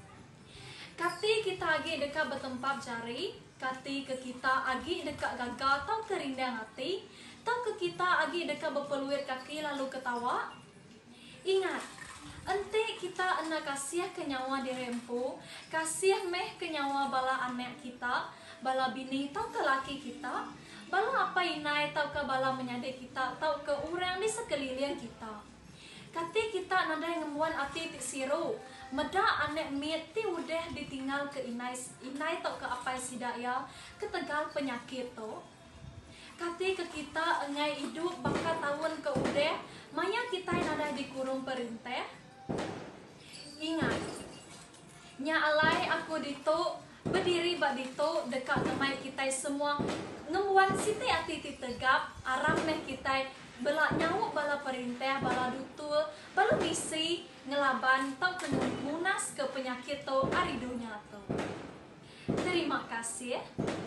Kati kita agi dekat bertempat jari, kati ke kita agi dekat gagal tau kerindang hati, tau ke kita agi dekat berpeluit kaki lalu ketawa. Ingat, Ente kita ena kasih ke nyawa dirempu, kasih meh ke nyawa bala anak kita, bala bini tau ke laki kita, bala apa inai tau ke bala menyadek kita, tau ke orang di sekeliling kita. Kati kita nada yang ngemuan ati ti siru, meda anek miet ti udah ditinggal ke inai, inai tau ke apa sidaya, ketegal penyakit tu. Kati ke kita engai hidup baka tahun ke udah, maya kita nada dikurung perintah. Ingat, nya alai aku dito, berdiri bak dito dekat temai kita semua, ngemuan siti ati ti tegap, aram meh kita bala nyawuk bala perintah, bala dutul, bala misi, ngelaban, tau kena munas ke penyakit tu, aridunya tu. Terima kasih.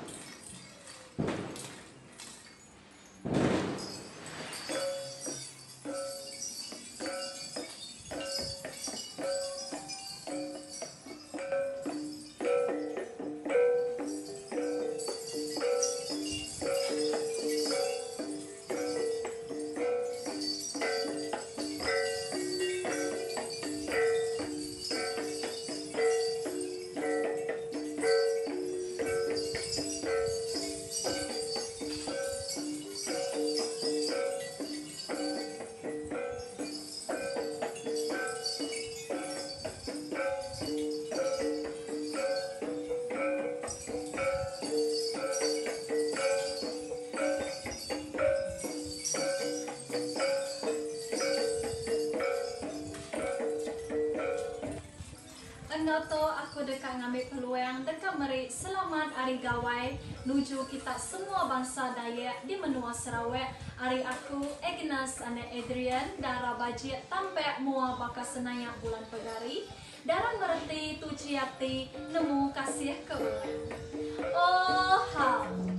Noto aku dekat ngambil peluang dekat meri selamat hari gawai nuju kita semua bangsa Dayak di menua Sarawak. Hari aku Agnes ane Adrian dara bajiat tampek mua baka senayak bulan pegari darah mereti tuciati nemu kasih ke ulang. Oh ha.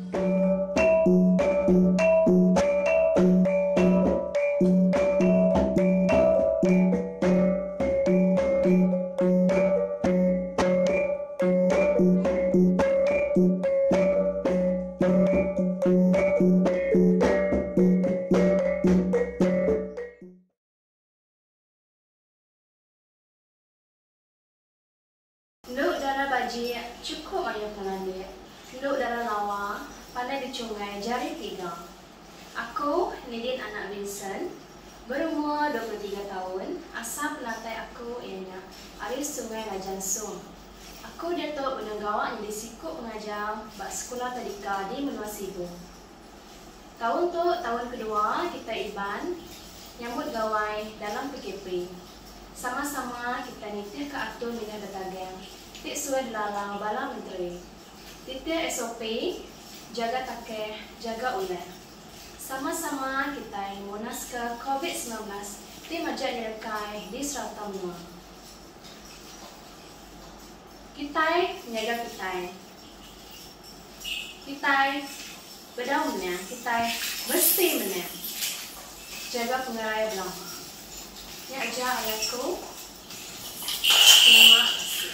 Nuk darah baji cukup banyak pengandia. Nuk darah lawa pandai di sungai jari tiga. Aku Nidin anak Vincent, berumur dua puluh tiga tahun, asal pelantai aku ialah Aris Sungai Ngajansung. Aku datuk penenggawak jadi sikut pengajar bak sekolah tadika di Menua Sibu. Tahun tu tahun kedua kita Iban nyambut gawai dalam P K P. Sama-sama kita nitih ke atur dengan bertagang. Tik suai dalalang bala menteri. Titih S O P, jaga takeh, jaga ular. Sama-sama kita munas ke COVID sembilan belas di majak direkai di Serata Menua. Kita menjaga kita. Kita berdaunnya, kita mesti menang. Jaga pengerai belakang. Ini aja ayatku. Terima kasih.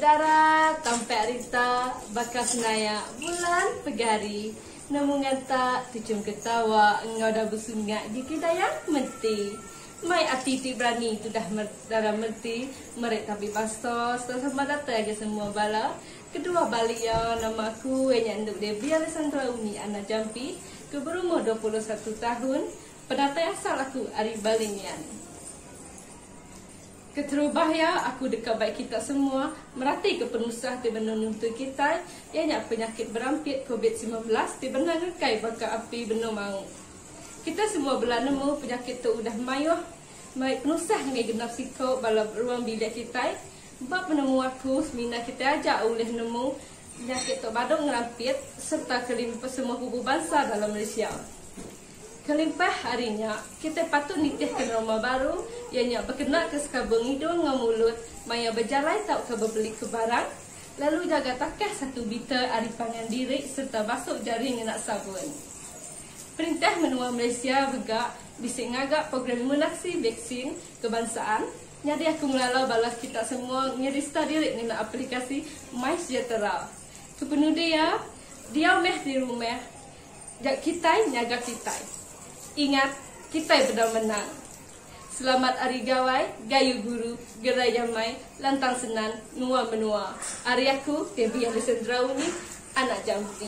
Dara tampak Rita bakas naya bulan pegari. Namun ngata tucung ketawa engau dah bersungak jika daya menti. Mai ati ti berani tu dah dara menti merek tapi bastos sama datang aja semua bala. Kedua balia nama aku yang nduk dia biar Sandra Uni anak jampi ke berumur dua puluh satu tahun. Pendatai asal aku Ari Balinian. Keterubah ya, aku dekat baik kita semua merati ke penusah di menuntuk kita ianya penyakit berampit covid sembilan belas di benar ngekai baka api benar mau. Kita semua belah nemu penyakit tu udah mayuh mai penusah ngai genap siko bala ruang bilik kita. Bab menemu aku semina kita ajak oleh nemu penyakit tu badung ngerampit serta kelimpah semua kubu bangsa dalam Malaysia. Kelimpah harinya, kita patut nitihkan rumah baru yang nyak berkenak ke sekabung hidung dengan mulut, maya berjalan tak ke berbeli ke barang, lalu jaga takah satu biter ari pangan diri serta basuh jari dengan sabun. Perintah Menua Malaysia bergak bisik ngagak program imunisasi vaksin kebangsaan, jadi aku melalau balas kita semua ngerista diri dengan aplikasi MySejahtera. Kepenuh dia, dia meh di rumah, jak kita nyaga kita. Ingat, kita benar menang. Selamat Hari Gawai, Gayu Guru, Gerai Jamai, Lantang Senan, Nua Menua. Hari aku, Debbie Alessandra Uni, anak jampi.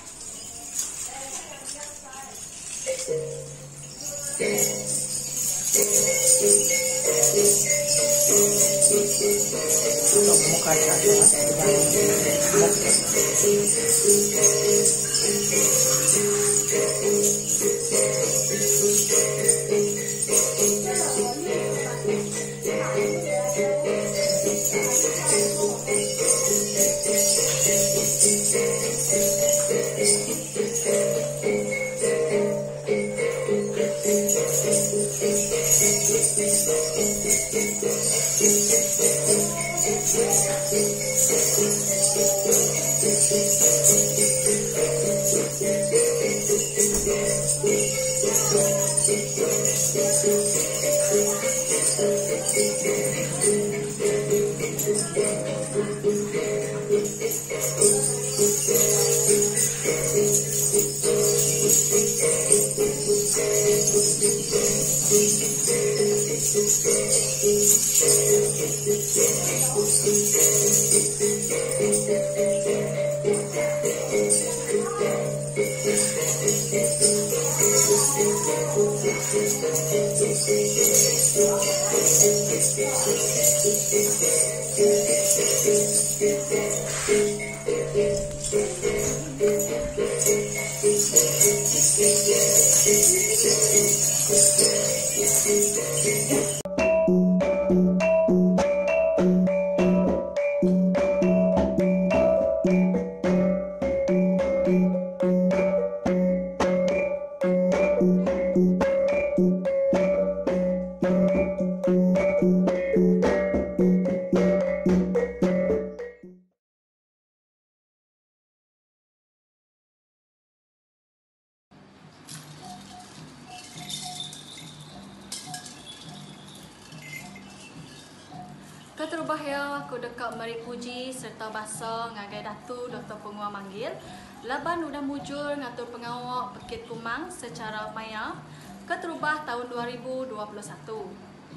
Keterubah ya, aku dekat mari puji serta bahasa ngagai Datu Doktor Pengua manggil. Laban udah mujur ngatur pengawak Bukit Kumang secara maya. Keterubah tahun dua ribu dua puluh satu.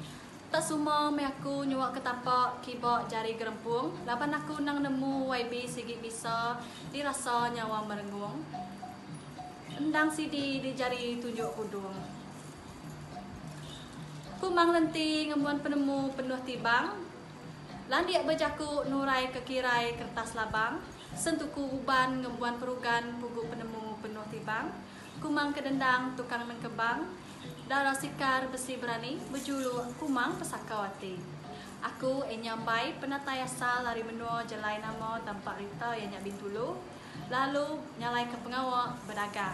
Tak semua me aku nyuak ketapak kibok jari gerempung. Laban aku nang nemu Y B sigit bisa dirasa nyawa merengung. Endang sidi di jari tunjuk kudung. Kumang lenti ngembuan penemu penuh tibang. Landiak berjaku nurai kekirai kertas labang. Sentuku uban ngembuan perugan pugu penemu penuh tibang. Kumang kedendang tukang mengkebang. Darah sikar besi berani berjulu kumang pesakawati. Aku enyambai penatai asal lari menua jelai nama tampak Rita yang nyak bintulu. Lalu nyalai ke pengawak berdagang.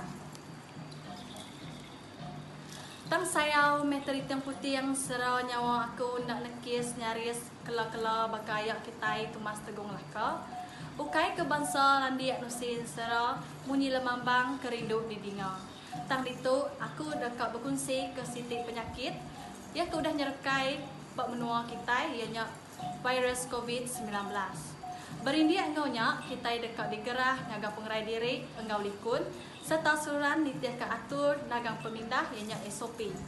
Tang sayau meterit yang putih yang serau nyawa aku nak nekis nyaris kela-kela bakayak kita tumas tegung laka. Ukai ke bangsa landiak nusin serau munyi lemambang kerindu di dinga. Tang ditu aku dekat berkongsi ke siti penyakit ya aku dah nyerekai bak menua kita ianya virus covid sembilan belas. Berindi engau nya kita dekat digerah ngagang pengerai diri engau likun serta suruhan nitiah ke atur nagang pemindah ianya S O P.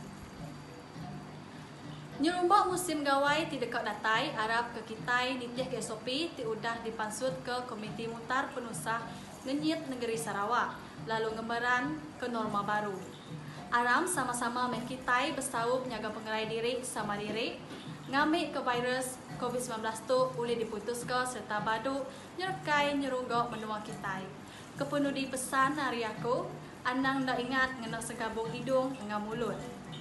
Nyerumbak musim gawai ti dekat datai Arab ke kitai nitiah ke S O P ti udah dipansut ke Komiti Mutar Penusah Ngenyit Negeri Sarawak lalu ngembaran ke norma baru. Aram sama-sama meh kitai bersaub nyaga pengerai diri sama diri ngamik ke virus COVID sembilan belas tu boleh diputuskan serta badu nyerekai nyerunggok menua kitai. Kepenudi pesan hari aku, anang dah ingat ngenak segabung hidung dengan mulut.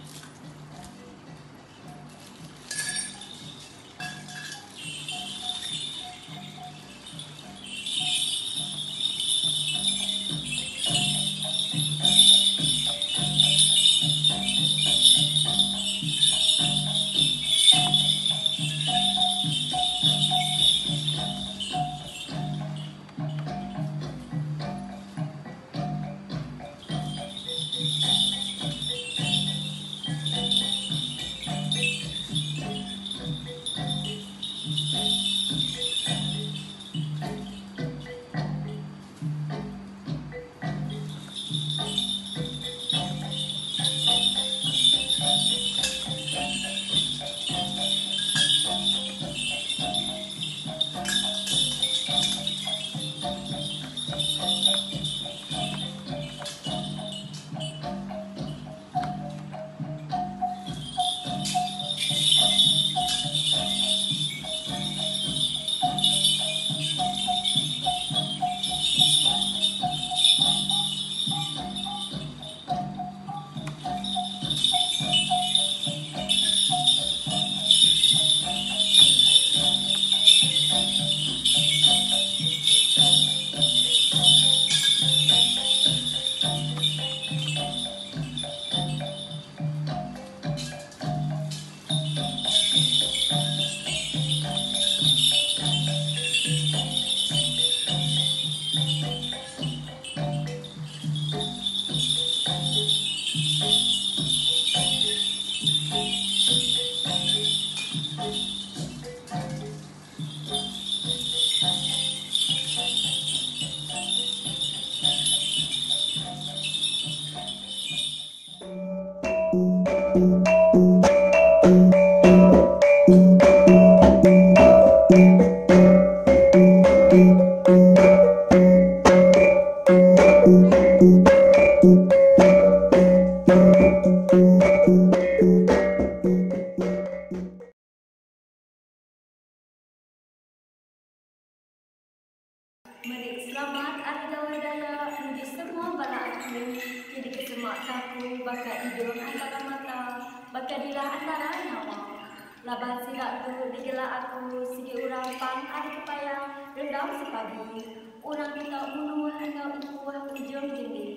Mari selamat hari gawai daya menuju semua bala aku jadi kesemak taku bakat hidung antara mata bakat dilah antara nyawa laban sirak tu digelak aku sigi urang pang ada kepayang rendam sepagi orang kita bunuh engkau ikuah ujung jindi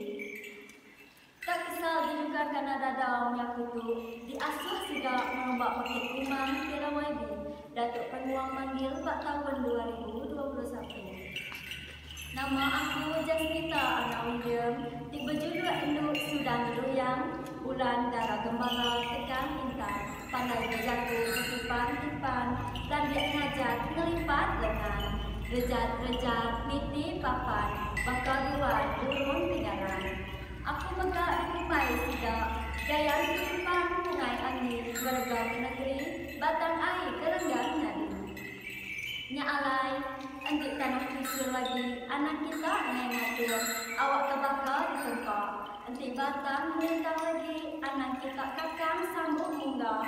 tak kesal dilukan karena dadau nyaku tu diasuh sidak mengombak pakit kumang kira waibi Datuk Penuang manggil bak tahun dua ribu dua puluh satu. Nama aku Jasmita Anak William, tiba juga induk sudah medoyang, bulan darah gembala tekan intan, pandai berjatuh kutipan-tipan, dan dia ngajak ngelipat lengan, rejat-rejat niti papan, bakal luar urun tinggalan. Aku megak dikumpai sidak, gaya kutipan pungai angin, bergam negeri, batang air kerenggang nadi. Nya alai, anjuk tanah kisur lagi, anak kita mengatur, awak kebakar ditengkok. Anti batang melintang lagi, anak kita kakang sambung munggah.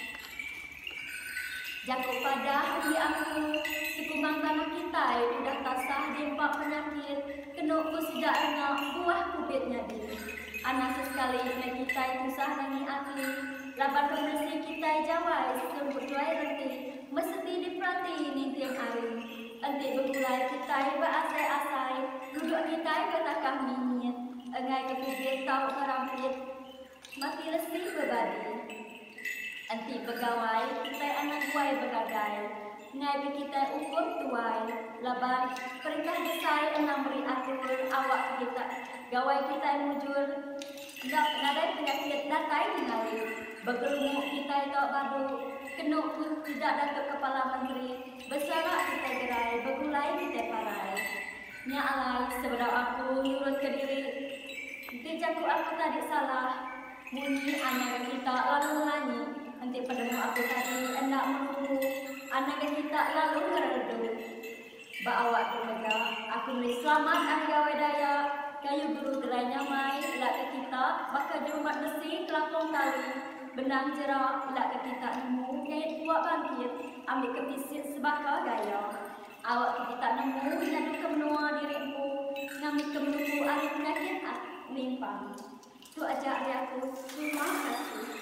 Jakuk pada hati aku, sekumbang tanah kita udah tasah dempak penyakit, kenuk ku sidak enak buah kubitnya di. Anak sesekali nak kita susah nani akli, laban pembersih kita jawai, sembut juai reti, mesti diperhati ni tiap hari. Anti bergulai kita berasai-asai, duduk kita bertakah minit, engai kepikir tahu ngerampit, mati resi berbadi. Anti pegawai, kita anak buai bergadai, ngai kita ukur tuai, laban perintah desai enam beri atur awak kita, gawai kita mujur, nadai penyakit datai dinari, bergelumuk kita itu baru, Kenuk pun tidak Datuk Kepala Menteri, bersalah kita gerai, bergulai kita parai. Nya alai seberau aku nyurut ke diri, dijaku aku tadi salah. Bunyi anak kita lalu melanyi, nanti pedemu aku tadi hendak menunggu. Anak kita lalu ngeredu. Ba awak kelega, aku beri selamat hari gawe daya. Kayu guru gerai nyamai, ilak ke kita, bakal jerumat besi, kelapong tali. Benang jerah, ilak ke kita nemu, kait buat bangkit, ambil kepisit sebakar gaya. Awak ke kita nemu, ngadu ke menua dirimu, ngambil ke menunggu hari penyakit limpang. Tu ajak dia aku, terima kasih.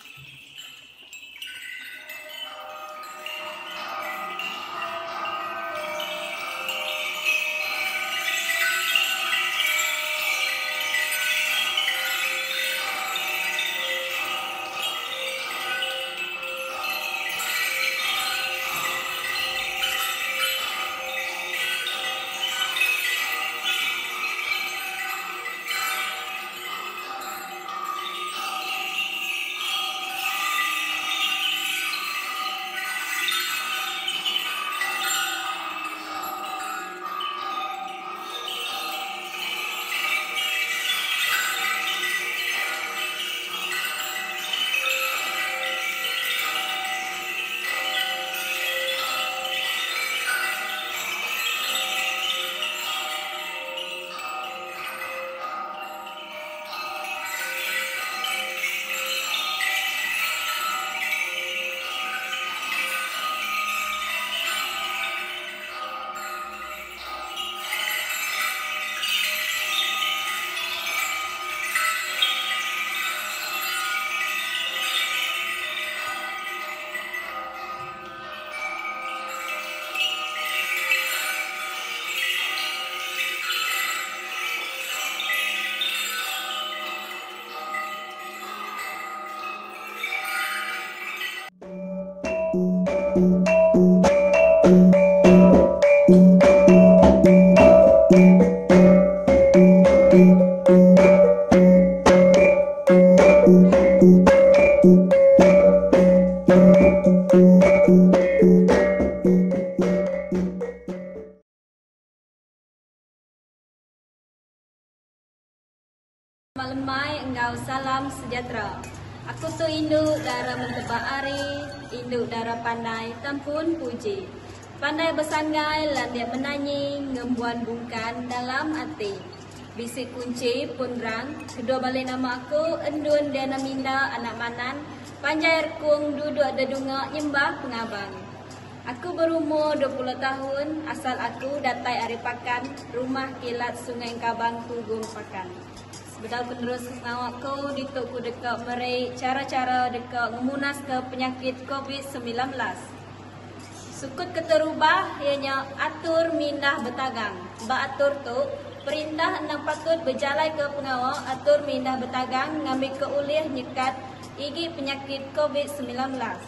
Malemai engkau salam sejahtera. Aku tu induk dara mentebak ari, induk dara pandai tampun puji. Pandai bersanggai lan dia menanyi, ngembuan bungkan dalam hati. Bisik kunci pun rang, kedua balik nama aku, endun dia naminda anak manan, panjai rekung duduk dedunga nyembah pengabang. Aku berumur dua puluh tahun, asal aku datai ari pakan, rumah kilat sungai Kabang Tugum Pakan. Bedal penerus ngawak kau dituk ku dekat merai cara-cara dekat memunas ke penyakit covid sembilan belas. Sukut keterubah ianya atur mindah betagang. Ba atur tu perintah nang patut berjalai ke pengawal atur mindah betagang ngambil ke ulih nyekat igi penyakit covid sembilan belas.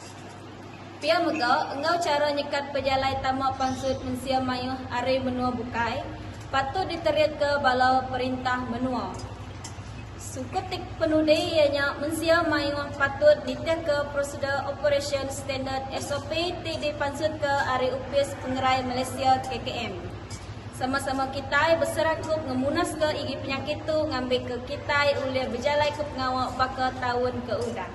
Pia mega engau cara nyekat pejalai tamak pangsut mensia mayuh are menua bukai. Patut diteriak ke balau perintah menua. Sukutik penudi ianya mensia mayuang patut ditiak ke prosedur operation standard S O P ti dipansut ke ari upis pengerai Malaysia K K M. Sama-sama kita berserakup ngemunas ke igi penyakit tu ngambil ke kita ulia berjalai ke pengawak bakal tahun ke udang.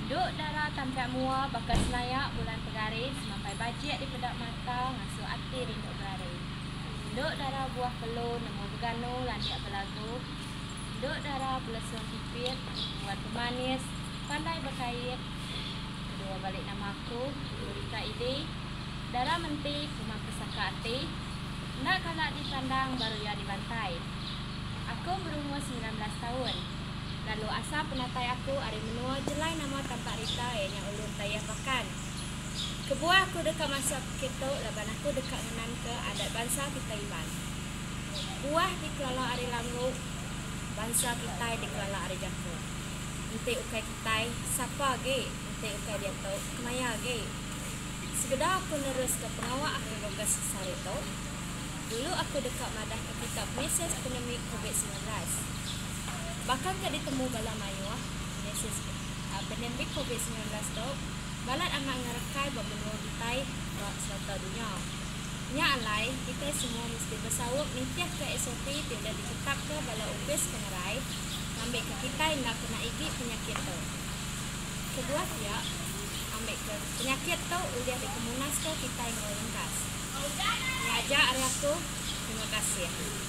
Duk darah tamprak mua bakal selayak bulan pegaris sampai bajet di pedak mata ngasuh hati rindu berari. Duk darah buah peluh nemu berganu landiak belagu. Duk darah belesung pipit buat pemanis pandai berkait. Kedua balik nama aku Rita Ide. Darah menti cuma pesaka hati. Nak kalak dipandang baru ya dibantai. Aku berumur sembilan belas tahun. Lalu asal penatai aku hari menua jelai nama tampak Rita yang ulun tayah pakan. Kebuah aku dekat masa ketok laban aku dekat ngenan ke adat bangsa kita Iban. Buah di kelala hari langgu bangsa kita di kelala hari jaku. Nanti ukai kita siapa ge, nanti ukai dia tu kemaya ge. Segeda aku nerus ke pengawak aku boga sesar itu. Dulu aku dekat madah ke kitab meses pandemik covid sembilan belas. Bahkan ke ditemu bala mayu meses uh, pandemik covid sembilan belas tu, balat amat ngerakai berbenua kita buat serta dunia. Nya alai, kita semua mesti bersawuk nitiah ke S O P tidak ditetap ke bala ubes pengerai ambil ke kita nak kena igi penyakit tu. Kedua pihak ambil ke penyakit tu udah dikemunas ke kita yang lengkas. Ngajak hari aku, terima kasih.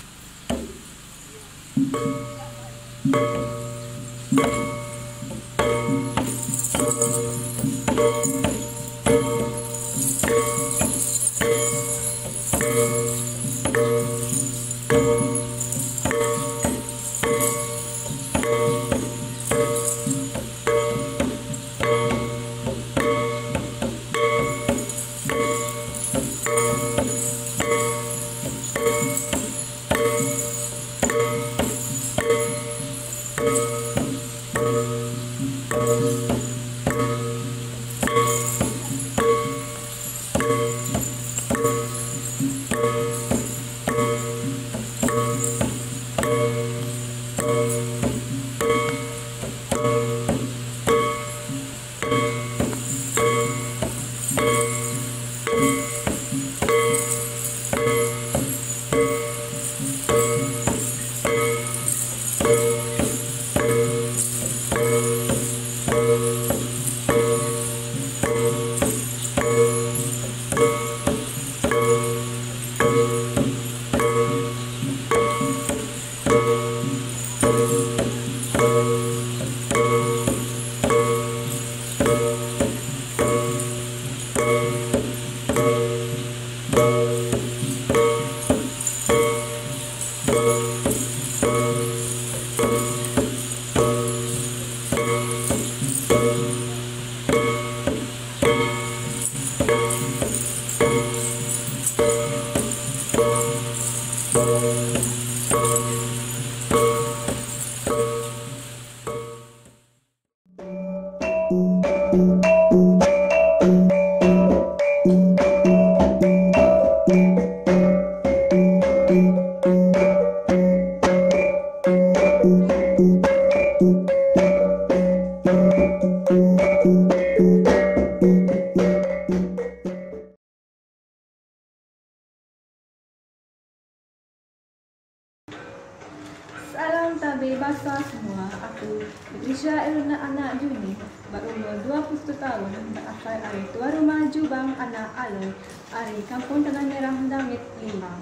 Salam tabir basah semua. Aku Patricia Eruna anak Juni, berumur dua puluh satu tahun, berasal dari tuan rumah Jubang anak Aloy, dari Kampung Tanah Merah Damit lima.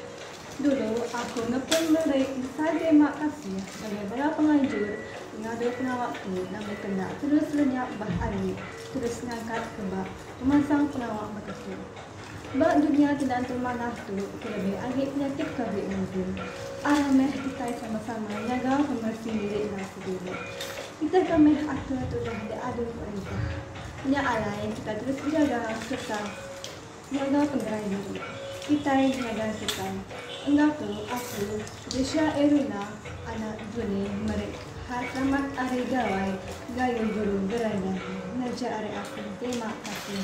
Dulu aku ngepun merik saja mak kasih sebagai bala penganjur mengadu pengawakku namun kena terus lenyap bah air, terus ngangkat ke bak memasang pengawak makasih. Bak dunia tidak termanah tu, kelebih angin penyakit COVID sembilan belas. Alameh kita sama-sama jaga pembersih diri dan sendiri. Kita kami atur tu dah diadu perintah. Nya alai kita terus jaga serta jaga penggerak diri. Kita jaga serta. Enggak tu aku Desha Eruna anak Juni merek Hartamat Ari Gawai Gayo Guru Berada Naja Ari aku terima kasih.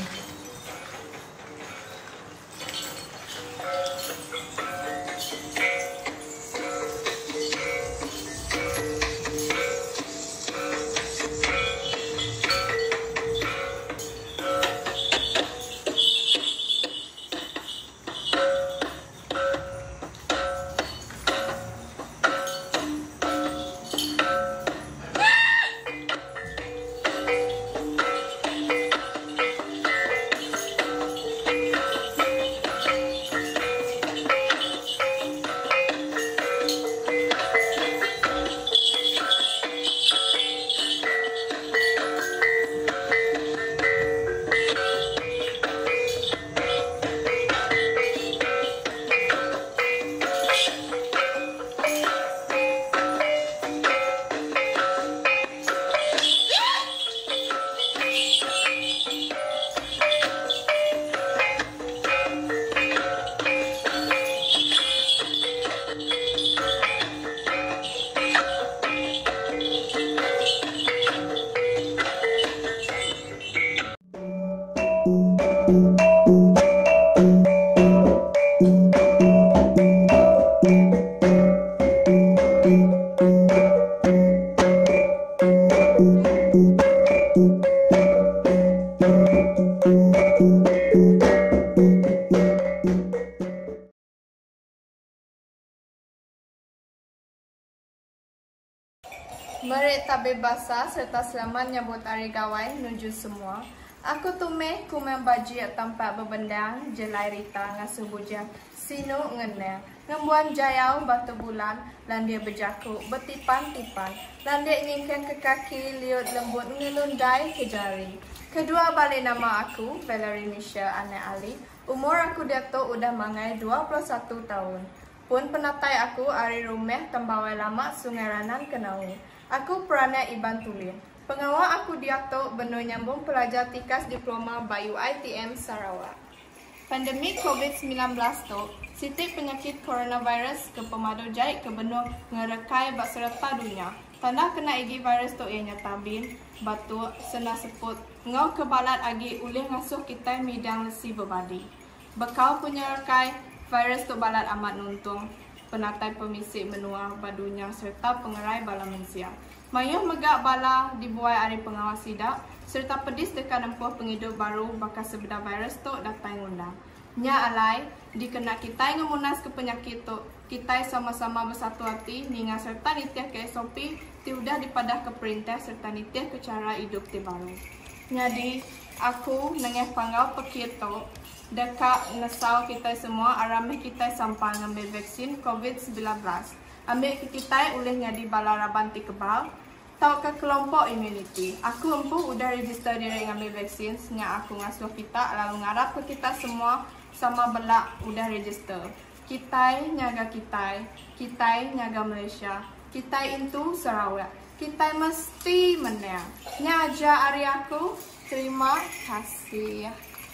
Mrek tabir basah serta selamat nyambut hari gawai menuju semua. Aku tumeh kumang baji tempat berbendang jelai rita ngasuh bujang sinu ngenel. Ngembuan jayau batu bulan lan dia berjakuk bertipan-tipan. Lan dia inginkan ke kaki liut lembut ngelundai ke jari. Kedua balik nama aku, Valerie Michelle Ane Ali. Umur aku datuk udah mangai dua puluh satu tahun. Pun penatai aku ari rumah tembawai lama Sungai Ranan Kenau. Aku peranai Iban Tulin. Pengawal aku diatuk benu nyambung pelajar tikas diploma Bayu I T M Sarawak. Pandemik COVID sembilan belas tu, sitik penyakit coronavirus ke pemadu jahit ke benua ngerekai bak serta dunia. Tanda kena igi virus tu ianya tabin, batuk, sena seput, ngau kebalat agi ulih ngasuh kita midang lesi berbadi. Bekau punya rekai, virus tu balat amat nuntung, penatai pemisik menua badunya serta pengerai bala manusia. Mayuh megak bala dibuai hari pengawal sidak serta pedis dekat empuh penghidup baru bakal sebeda virus tu datang undang. Nya alai dikena kita ngemunas ke penyakit tu, kita sama-sama bersatu hati ninga serta nitiah ke S O P tiudah dipadah ke perintah serta nitiah ke cara hidup ti baru. Jadi aku nengeh panggau pekit tu dekat nesau kita semua arameh kita sampai ngambil vaksin COVID sembilan belas. Ambil ke kita oleh ngadi bala raban ti kebal tau ke kelompok immunity. Aku empuh udah register diri ngambil vaksin senya aku ngasuh kita lalu ngarap ke kita semua sama belak udah register. Kita nyaga kita, kita nyaga Malaysia, kita itu Sarawak. Kita mesti menang. Nyaja ari aku. Terima kasih.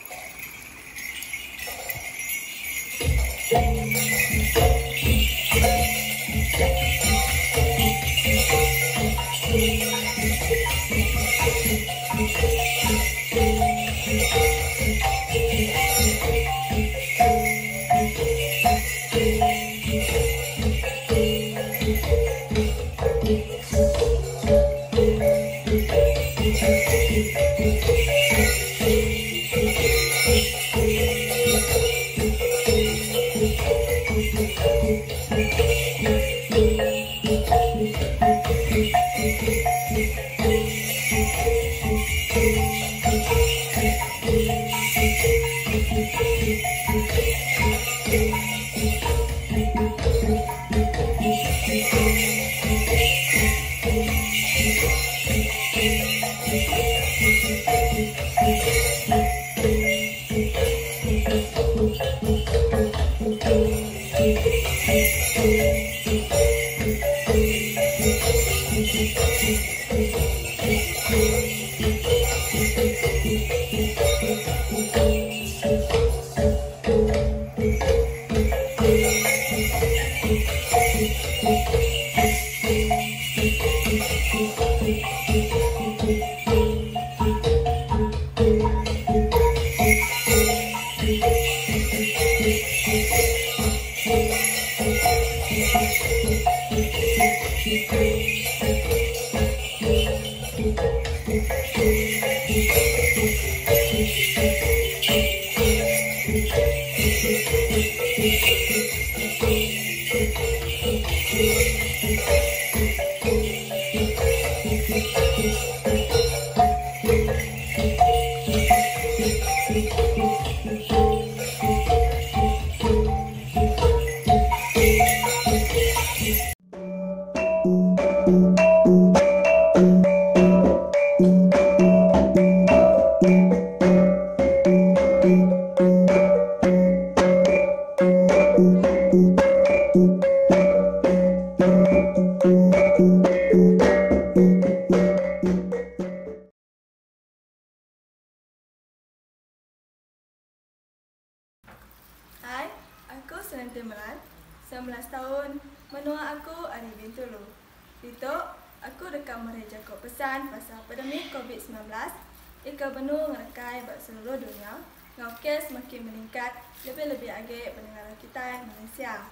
Hai, aku Senanti Melan, sembilan belas tahun. Menua aku Ani Bintulu. Itu, aku dekat mereja kau pesan pasal pandemik COVID sembilan belas. Ika benuh ngerekai buat seluruh dunia. Ngau kes makin meningkat, lebih-lebih agak pendengaran kita Malaysia.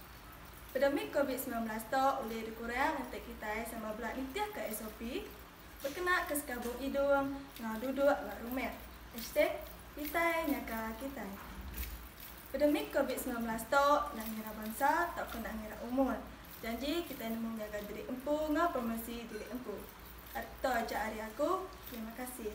Pandemik COVID sembilan belas tu boleh dikurang untuk kita sama belak nitiah ke S O P. Berkena ke sekabung hidung, ngau duduk ngau rumah. Hashtag, kita nyaga kita. Pandemik COVID sembilan belas tu nak ngira bangsa tak kena ngira umur. Janji kita nak menjaga diri empu, ngau promosi diri empu. Atau aja hari aku. Terima kasih.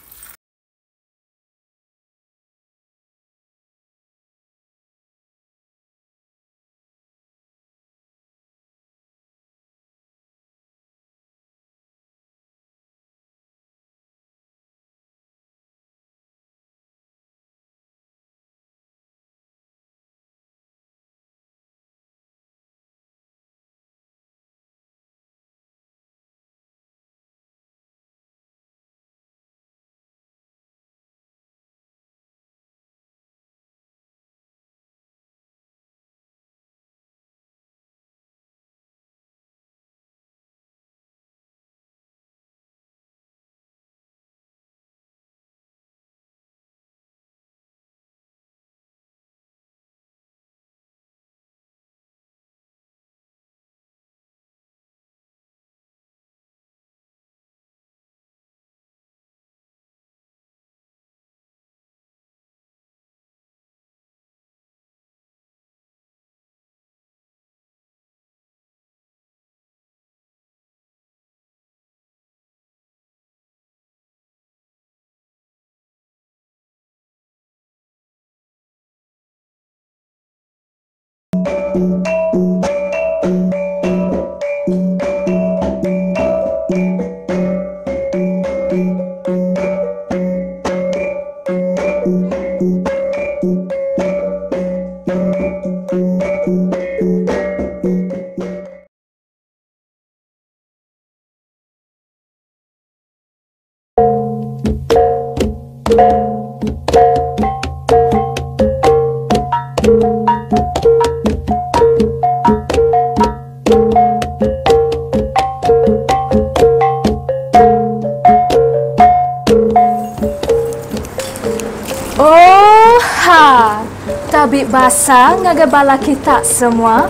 Tabik basah ngagabala kita semua.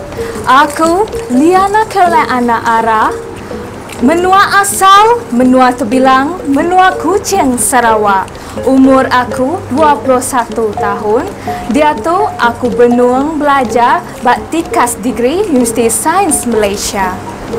Aku Liana Caroline Anak Ara, menua asal, menua terbilang, menua Kuching, Sarawak. Umur aku dua puluh satu tahun. Dia tu aku benuang belajar baktikas degree Universiti Sains Malaysia.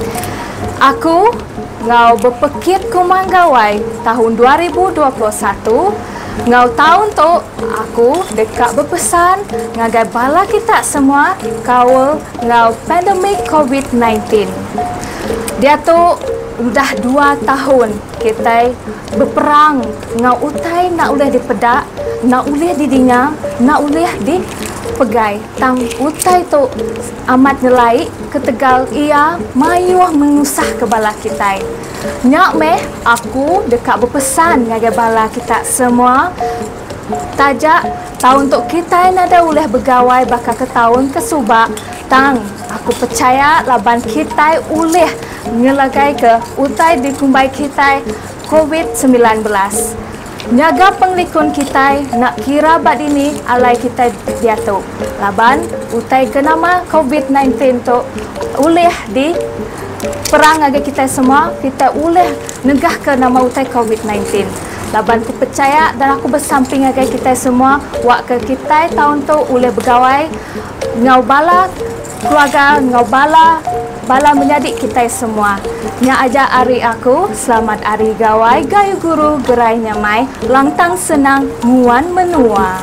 Aku ngau berpekit kumang gawai tahun dua ribu dua puluh satu. Ngau tahun tu aku dekat berpesan ngagai bala kita semua kawal ngau pandemik covid sembilan belas. Dia tu sudah dua tahun kita berperang ngau utai nak boleh dipedak, nak boleh didingang, nak boleh dipegai. Tang utai tu amat nelai ketegal ia mayuh mengusah ke bala kita. Nyak meh aku dekat berpesan ngagai bala kita semua tajak tahun tu kita nada boleh bergawai bakal ke tahun ke subak. Tang aku percaya laban kita boleh ngelagai ke utai dikumbai kita covid sembilan belas. Nyaga penglikun kita nak kira bad ini alai kita dia tu. Laban utai ke nama covid sembilan belas tu boleh di perang agak kita semua, kita boleh negah ke nama utai covid sembilan belas. Laban aku percaya dan aku bersamping agak kita semua, wak ke kita tahun tu boleh bergawai ngau bala keluarga, ngau bala bala menyadik kita semua. Nya aja hari aku, selamat hari gawai, gayu guru gerai nyamai, langtang senang muan menua.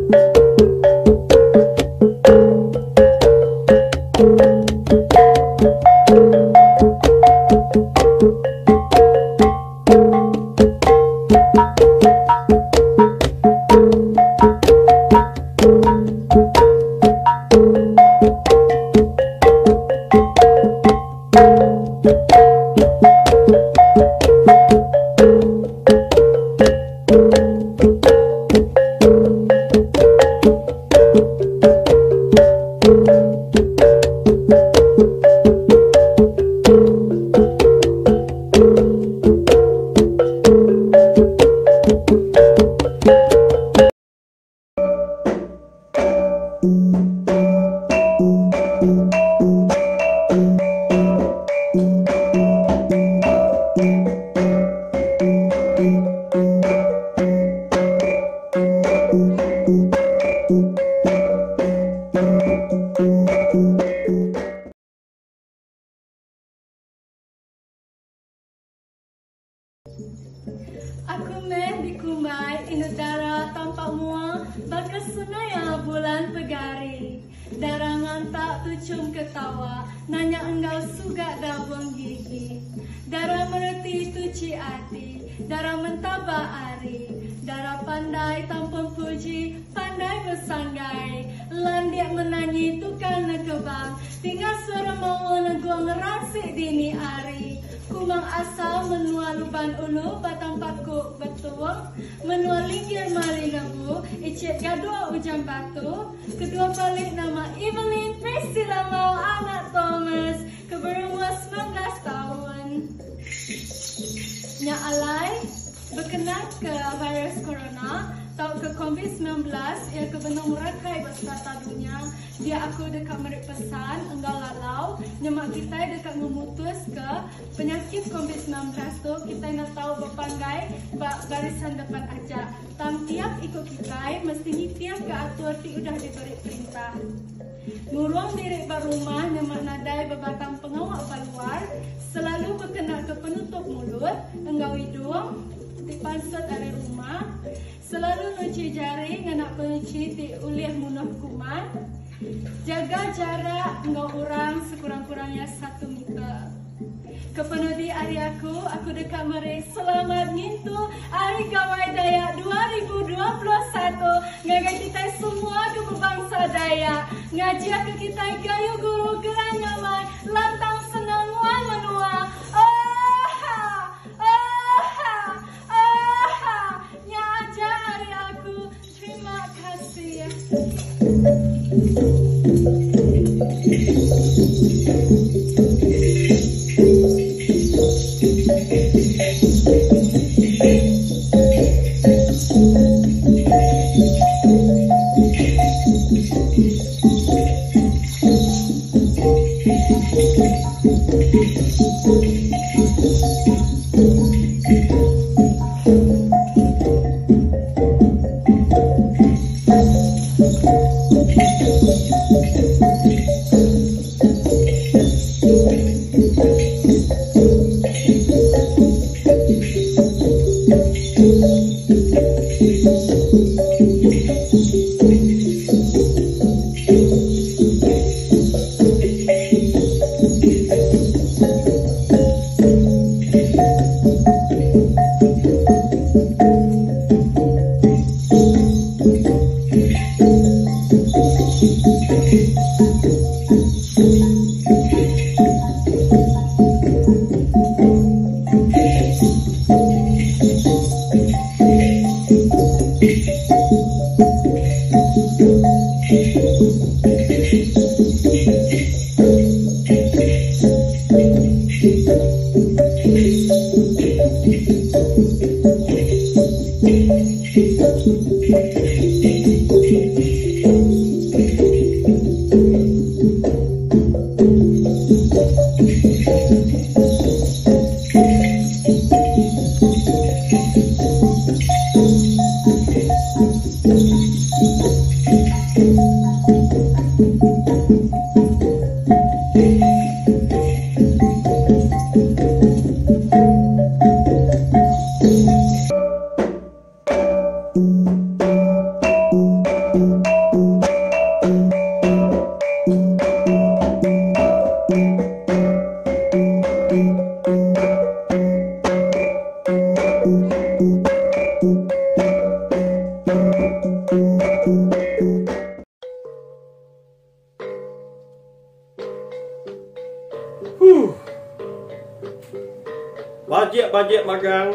Thank you. Aku meh dikumbai inudara tanpa mua bakas sunaya bulan pegari. Darangan tak tucum ketawa, nanya enggau suga dabung gigi. Dara mereti tuci hati, dara mentaba ari. Dara pandai tanpa puji, pandai bersanggai. Landia menanyi tukang nekebang, tinggal suara mau neguang rasik dini ari. Kumang asal menua luban ulu batang paku betuang, menua linggir mari lebu, icet gadua ujang batu. Kedua balik nama Evelyn Priscilla mau anak Thomas, keberumur sembilan belas tahun. Nya alai berkenan ke virus corona, tau ke covid sembilan belas, ia ke benung rakai beserta dunia. Dia aku dekat merik pesan, enggau lalau, nyemak kita dekat memutus ke penyakit covid sembilan belas tu, kita nak tahu berpanggai barisan depan aja. Tam tiap ikut kita, mesti ni tiap ke atur ti udah diberi perintah. Nguruang diri berumah, nyemak nadai berbatang pengawak luar, selalu berkenal ke penutup mulut, enggau hidung, dipansut dari rumah, selalu nuci jari, nganak pencuci di uliah munah kuman, jaga jarak enggau orang sekurang-kurangnya satu meter. Kepenudi hari aku, aku dekat meri selamat ngintu Hari Gawai Dayak dua ribu dua puluh satu. Ngagai kita semua ke berbangsa Dayak, ngaji ke kita gayu guru geran nyaman, lantang senang wan menua. Oh ha, oh ha, oh ha, nya aja hari aku. Terima kasih. Bajik magang,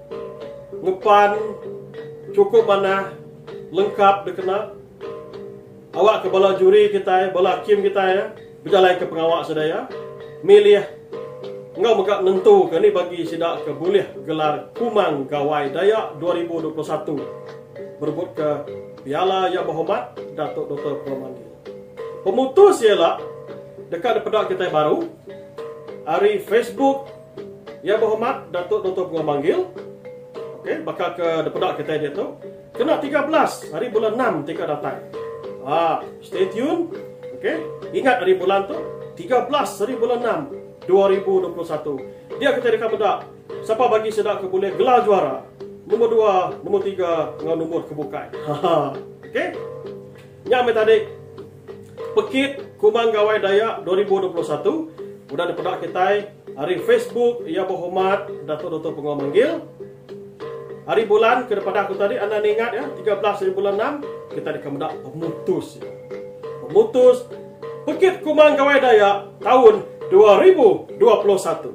ngepan, cukup mana, lengkap dikenal. Awak ke bala juri kita, bala hakim kita ya, berjalan ke pengawak sedaya, milih, engkau megak nentu ke ni bagi sidak ke boleh gelar Kumang Gawai Dayak dua ribu dua puluh satu berebut ke P Piala Yang Berhormat Datuk Doktor Penguat Manggil. Pemutus ialah dekat daripada kita yang baru, hari Facebook Yang Berhormat Datuk Doktor Penguat Manggil. Okey, bakal ke daripada kita dia tu kena tiga belas hari bulan enam tingkat datang. Ah, stay tune. Okey, ingat hari bulan tu tiga belas hari bulan enam dua ribu dua puluh satu. Dia kita dekat bedak. Siapa bagi sedak ke boleh gelar juara. Nombor dua, nombor tiga dengan nombor kebukai. Okey. Yang tadi Pekit Kumang Gawai Dayak dua ribu dua puluh satu sudah daripada kita hari Facebook Yang Berhormat Datuk Doktor Penguat Manggil. Hari bulan ke daripada aku tadi anda ingat ya, tiga belas hari bulan enam kita di kemendak pemutus ya. Pemutus Pekit Kumang Gawai Dayak tahun dua ribu dua puluh satu.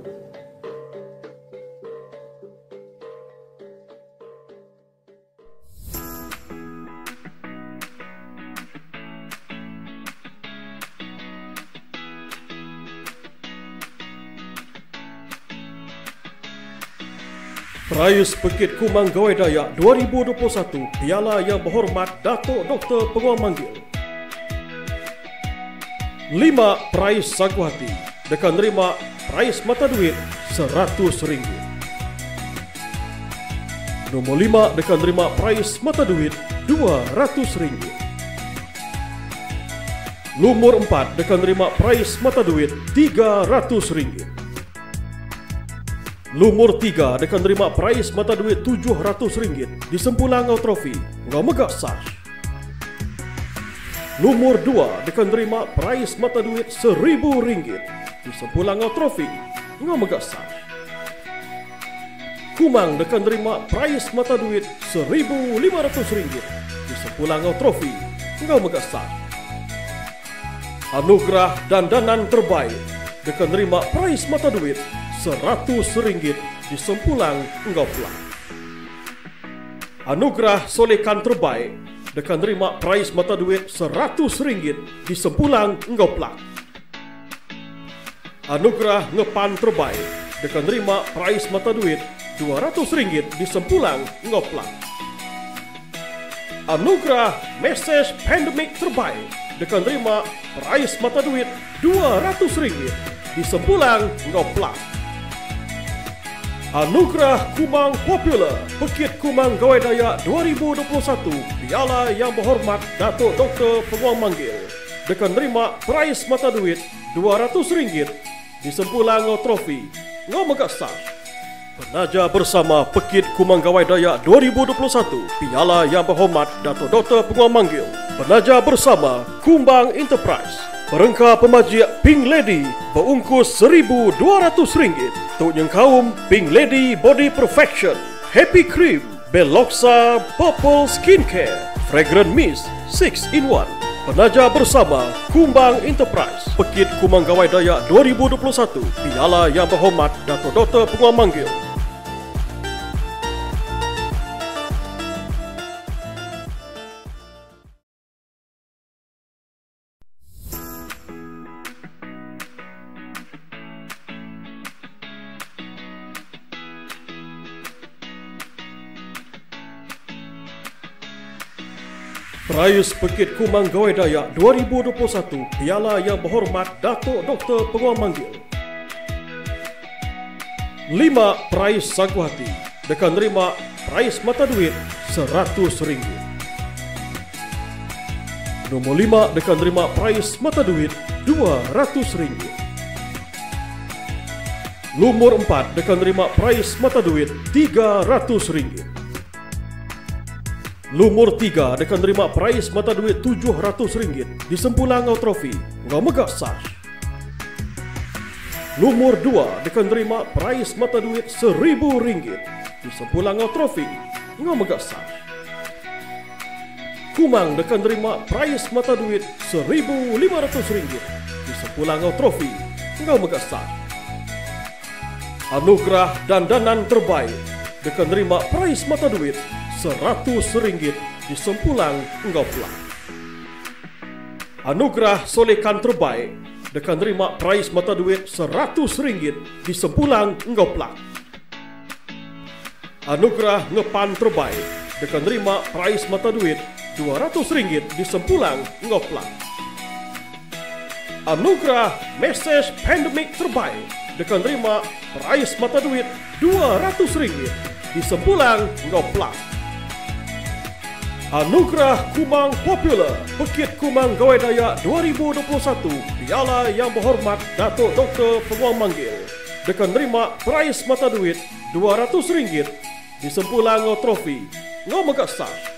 Perayus Pekit Kumang Gawai Dayak dua ribu dua puluh satu Piala Yang Berhormat Datuk Doktor Penguat Manggil. Lima peraih sagu hati dekan nerima peraih mata duit seratus ringgit. Nombor lima dekan nerima peraih mata duit dua ratus ringgit. Nomor empat dekan nerima peraih mata duit tiga ratus ringgit. Nomor tiga dekan nerima peraih mata duit tujuh ratus ringgit di Sempulangau Trofi Ngau Megak Sash. Nomor dua dekan nerima peraih mata duit seribu ringgit di Sempulangau Trofi Ngau Megak Sash. Kumang dekan nerima peraih mata duit seribu lima ratus ringgit di Sempulangau Trofi Ngau Megak Sash. Anugerah dandanan terbaik dekan nerima peraih mata duit seratus ringgit di Sempulang Engau Pelang. Anugerah solekan terbaik dekan nerima peraih mata duit seratus ringgit di Sempulang Engau Pelang. Anugerah ngepan terbaik dekan nerima peraih mata duit dua ratus ringgit di Sempulang Engau Pelang. Anugerah mesej pandemik terbaik dekan nerima peraih mata duit dua ratus ringgit di Sempulang Engau Pelang. Anugerah Kumang Popular Pekit Kumang Gawai Dayak dua ribu dua puluh satu Piala Yang Berhormat Datuk Doktor Penguat Manggil dekan nerima peraih mata duit dua ratus ringgit di Sempulangau Trofi Ngau Megak Sash. Penaja bersama Pekit Kumang Gawai Dayak dua ribu dua puluh satu Piala Yang Berhormat Datuk Doktor Penguat Manggil. Penaja bersama Kumbang Enterprise. Perengkah pemajik Pink Lady berungkus seribu dua ratus ringgit. Tok Nyeng Kaum Pink Lady Body Perfection, Happy Cream, Beloxa Purple Skincare, Fragrant Mist six in one. Penaja bersama Kumbang Enterprise. Pekit Kumang Gawai Dayak dua ribu dua puluh satu Piala Yang Berhormat Datuk Doktor Penguat Manggil. Perayus Pekit Kumang Gawai Dayak dua ribu dua puluh satu Piala Yang Berhormat Datuk Doktor Penguat Manggil. Lima peraih sagu hati dekan nerima peraih mata duit seratus ringgit. Nombor lima dekan nerima peraih mata duit dua ratus ringgit. Nomor empat dekan nerima peraih mata duit tiga ratus ringgit. Nomor tiga dekan nerima peraih mata duit tujuh ratus ringgit di Sempulangau Trofi Ngau Megak Sash. Nomor dua dekan nerima peraih mata duit seribu ringgit di Sempulangau Trofi Ngau Megak Sash. Kumang dekan nerima peraih mata duit seribu lima ratus ringgit di Sempulangau Trofi Ngau Megak Sash. Anugerah dandanan terbaik dekan nerima peraih mata duit seratus ringgit di Sempulang Engau Pelang. Anugerah solekan terbaik dekan nerima peraih mata duit seratus ringgit di Sempulang Engau Pelang. Anugerah ngepan terbaik dekan nerima peraih mata duit dua ratus ringgit di sempulang ngoplat. Anugerah Mesej Pandemik Terbaik dengan terima prais mata duit dua ratus ringgit di sempulang ngoplat. Anugerah Kumang Popular Bukit Kumang Gawai Dayak dua ribu dua puluh satu Piala Yang Berhormat Datuk Doktor Penguang Manggil dengan terima prais mata duit dua ratus ringgit di sempulang trofi Ngau Megaksar.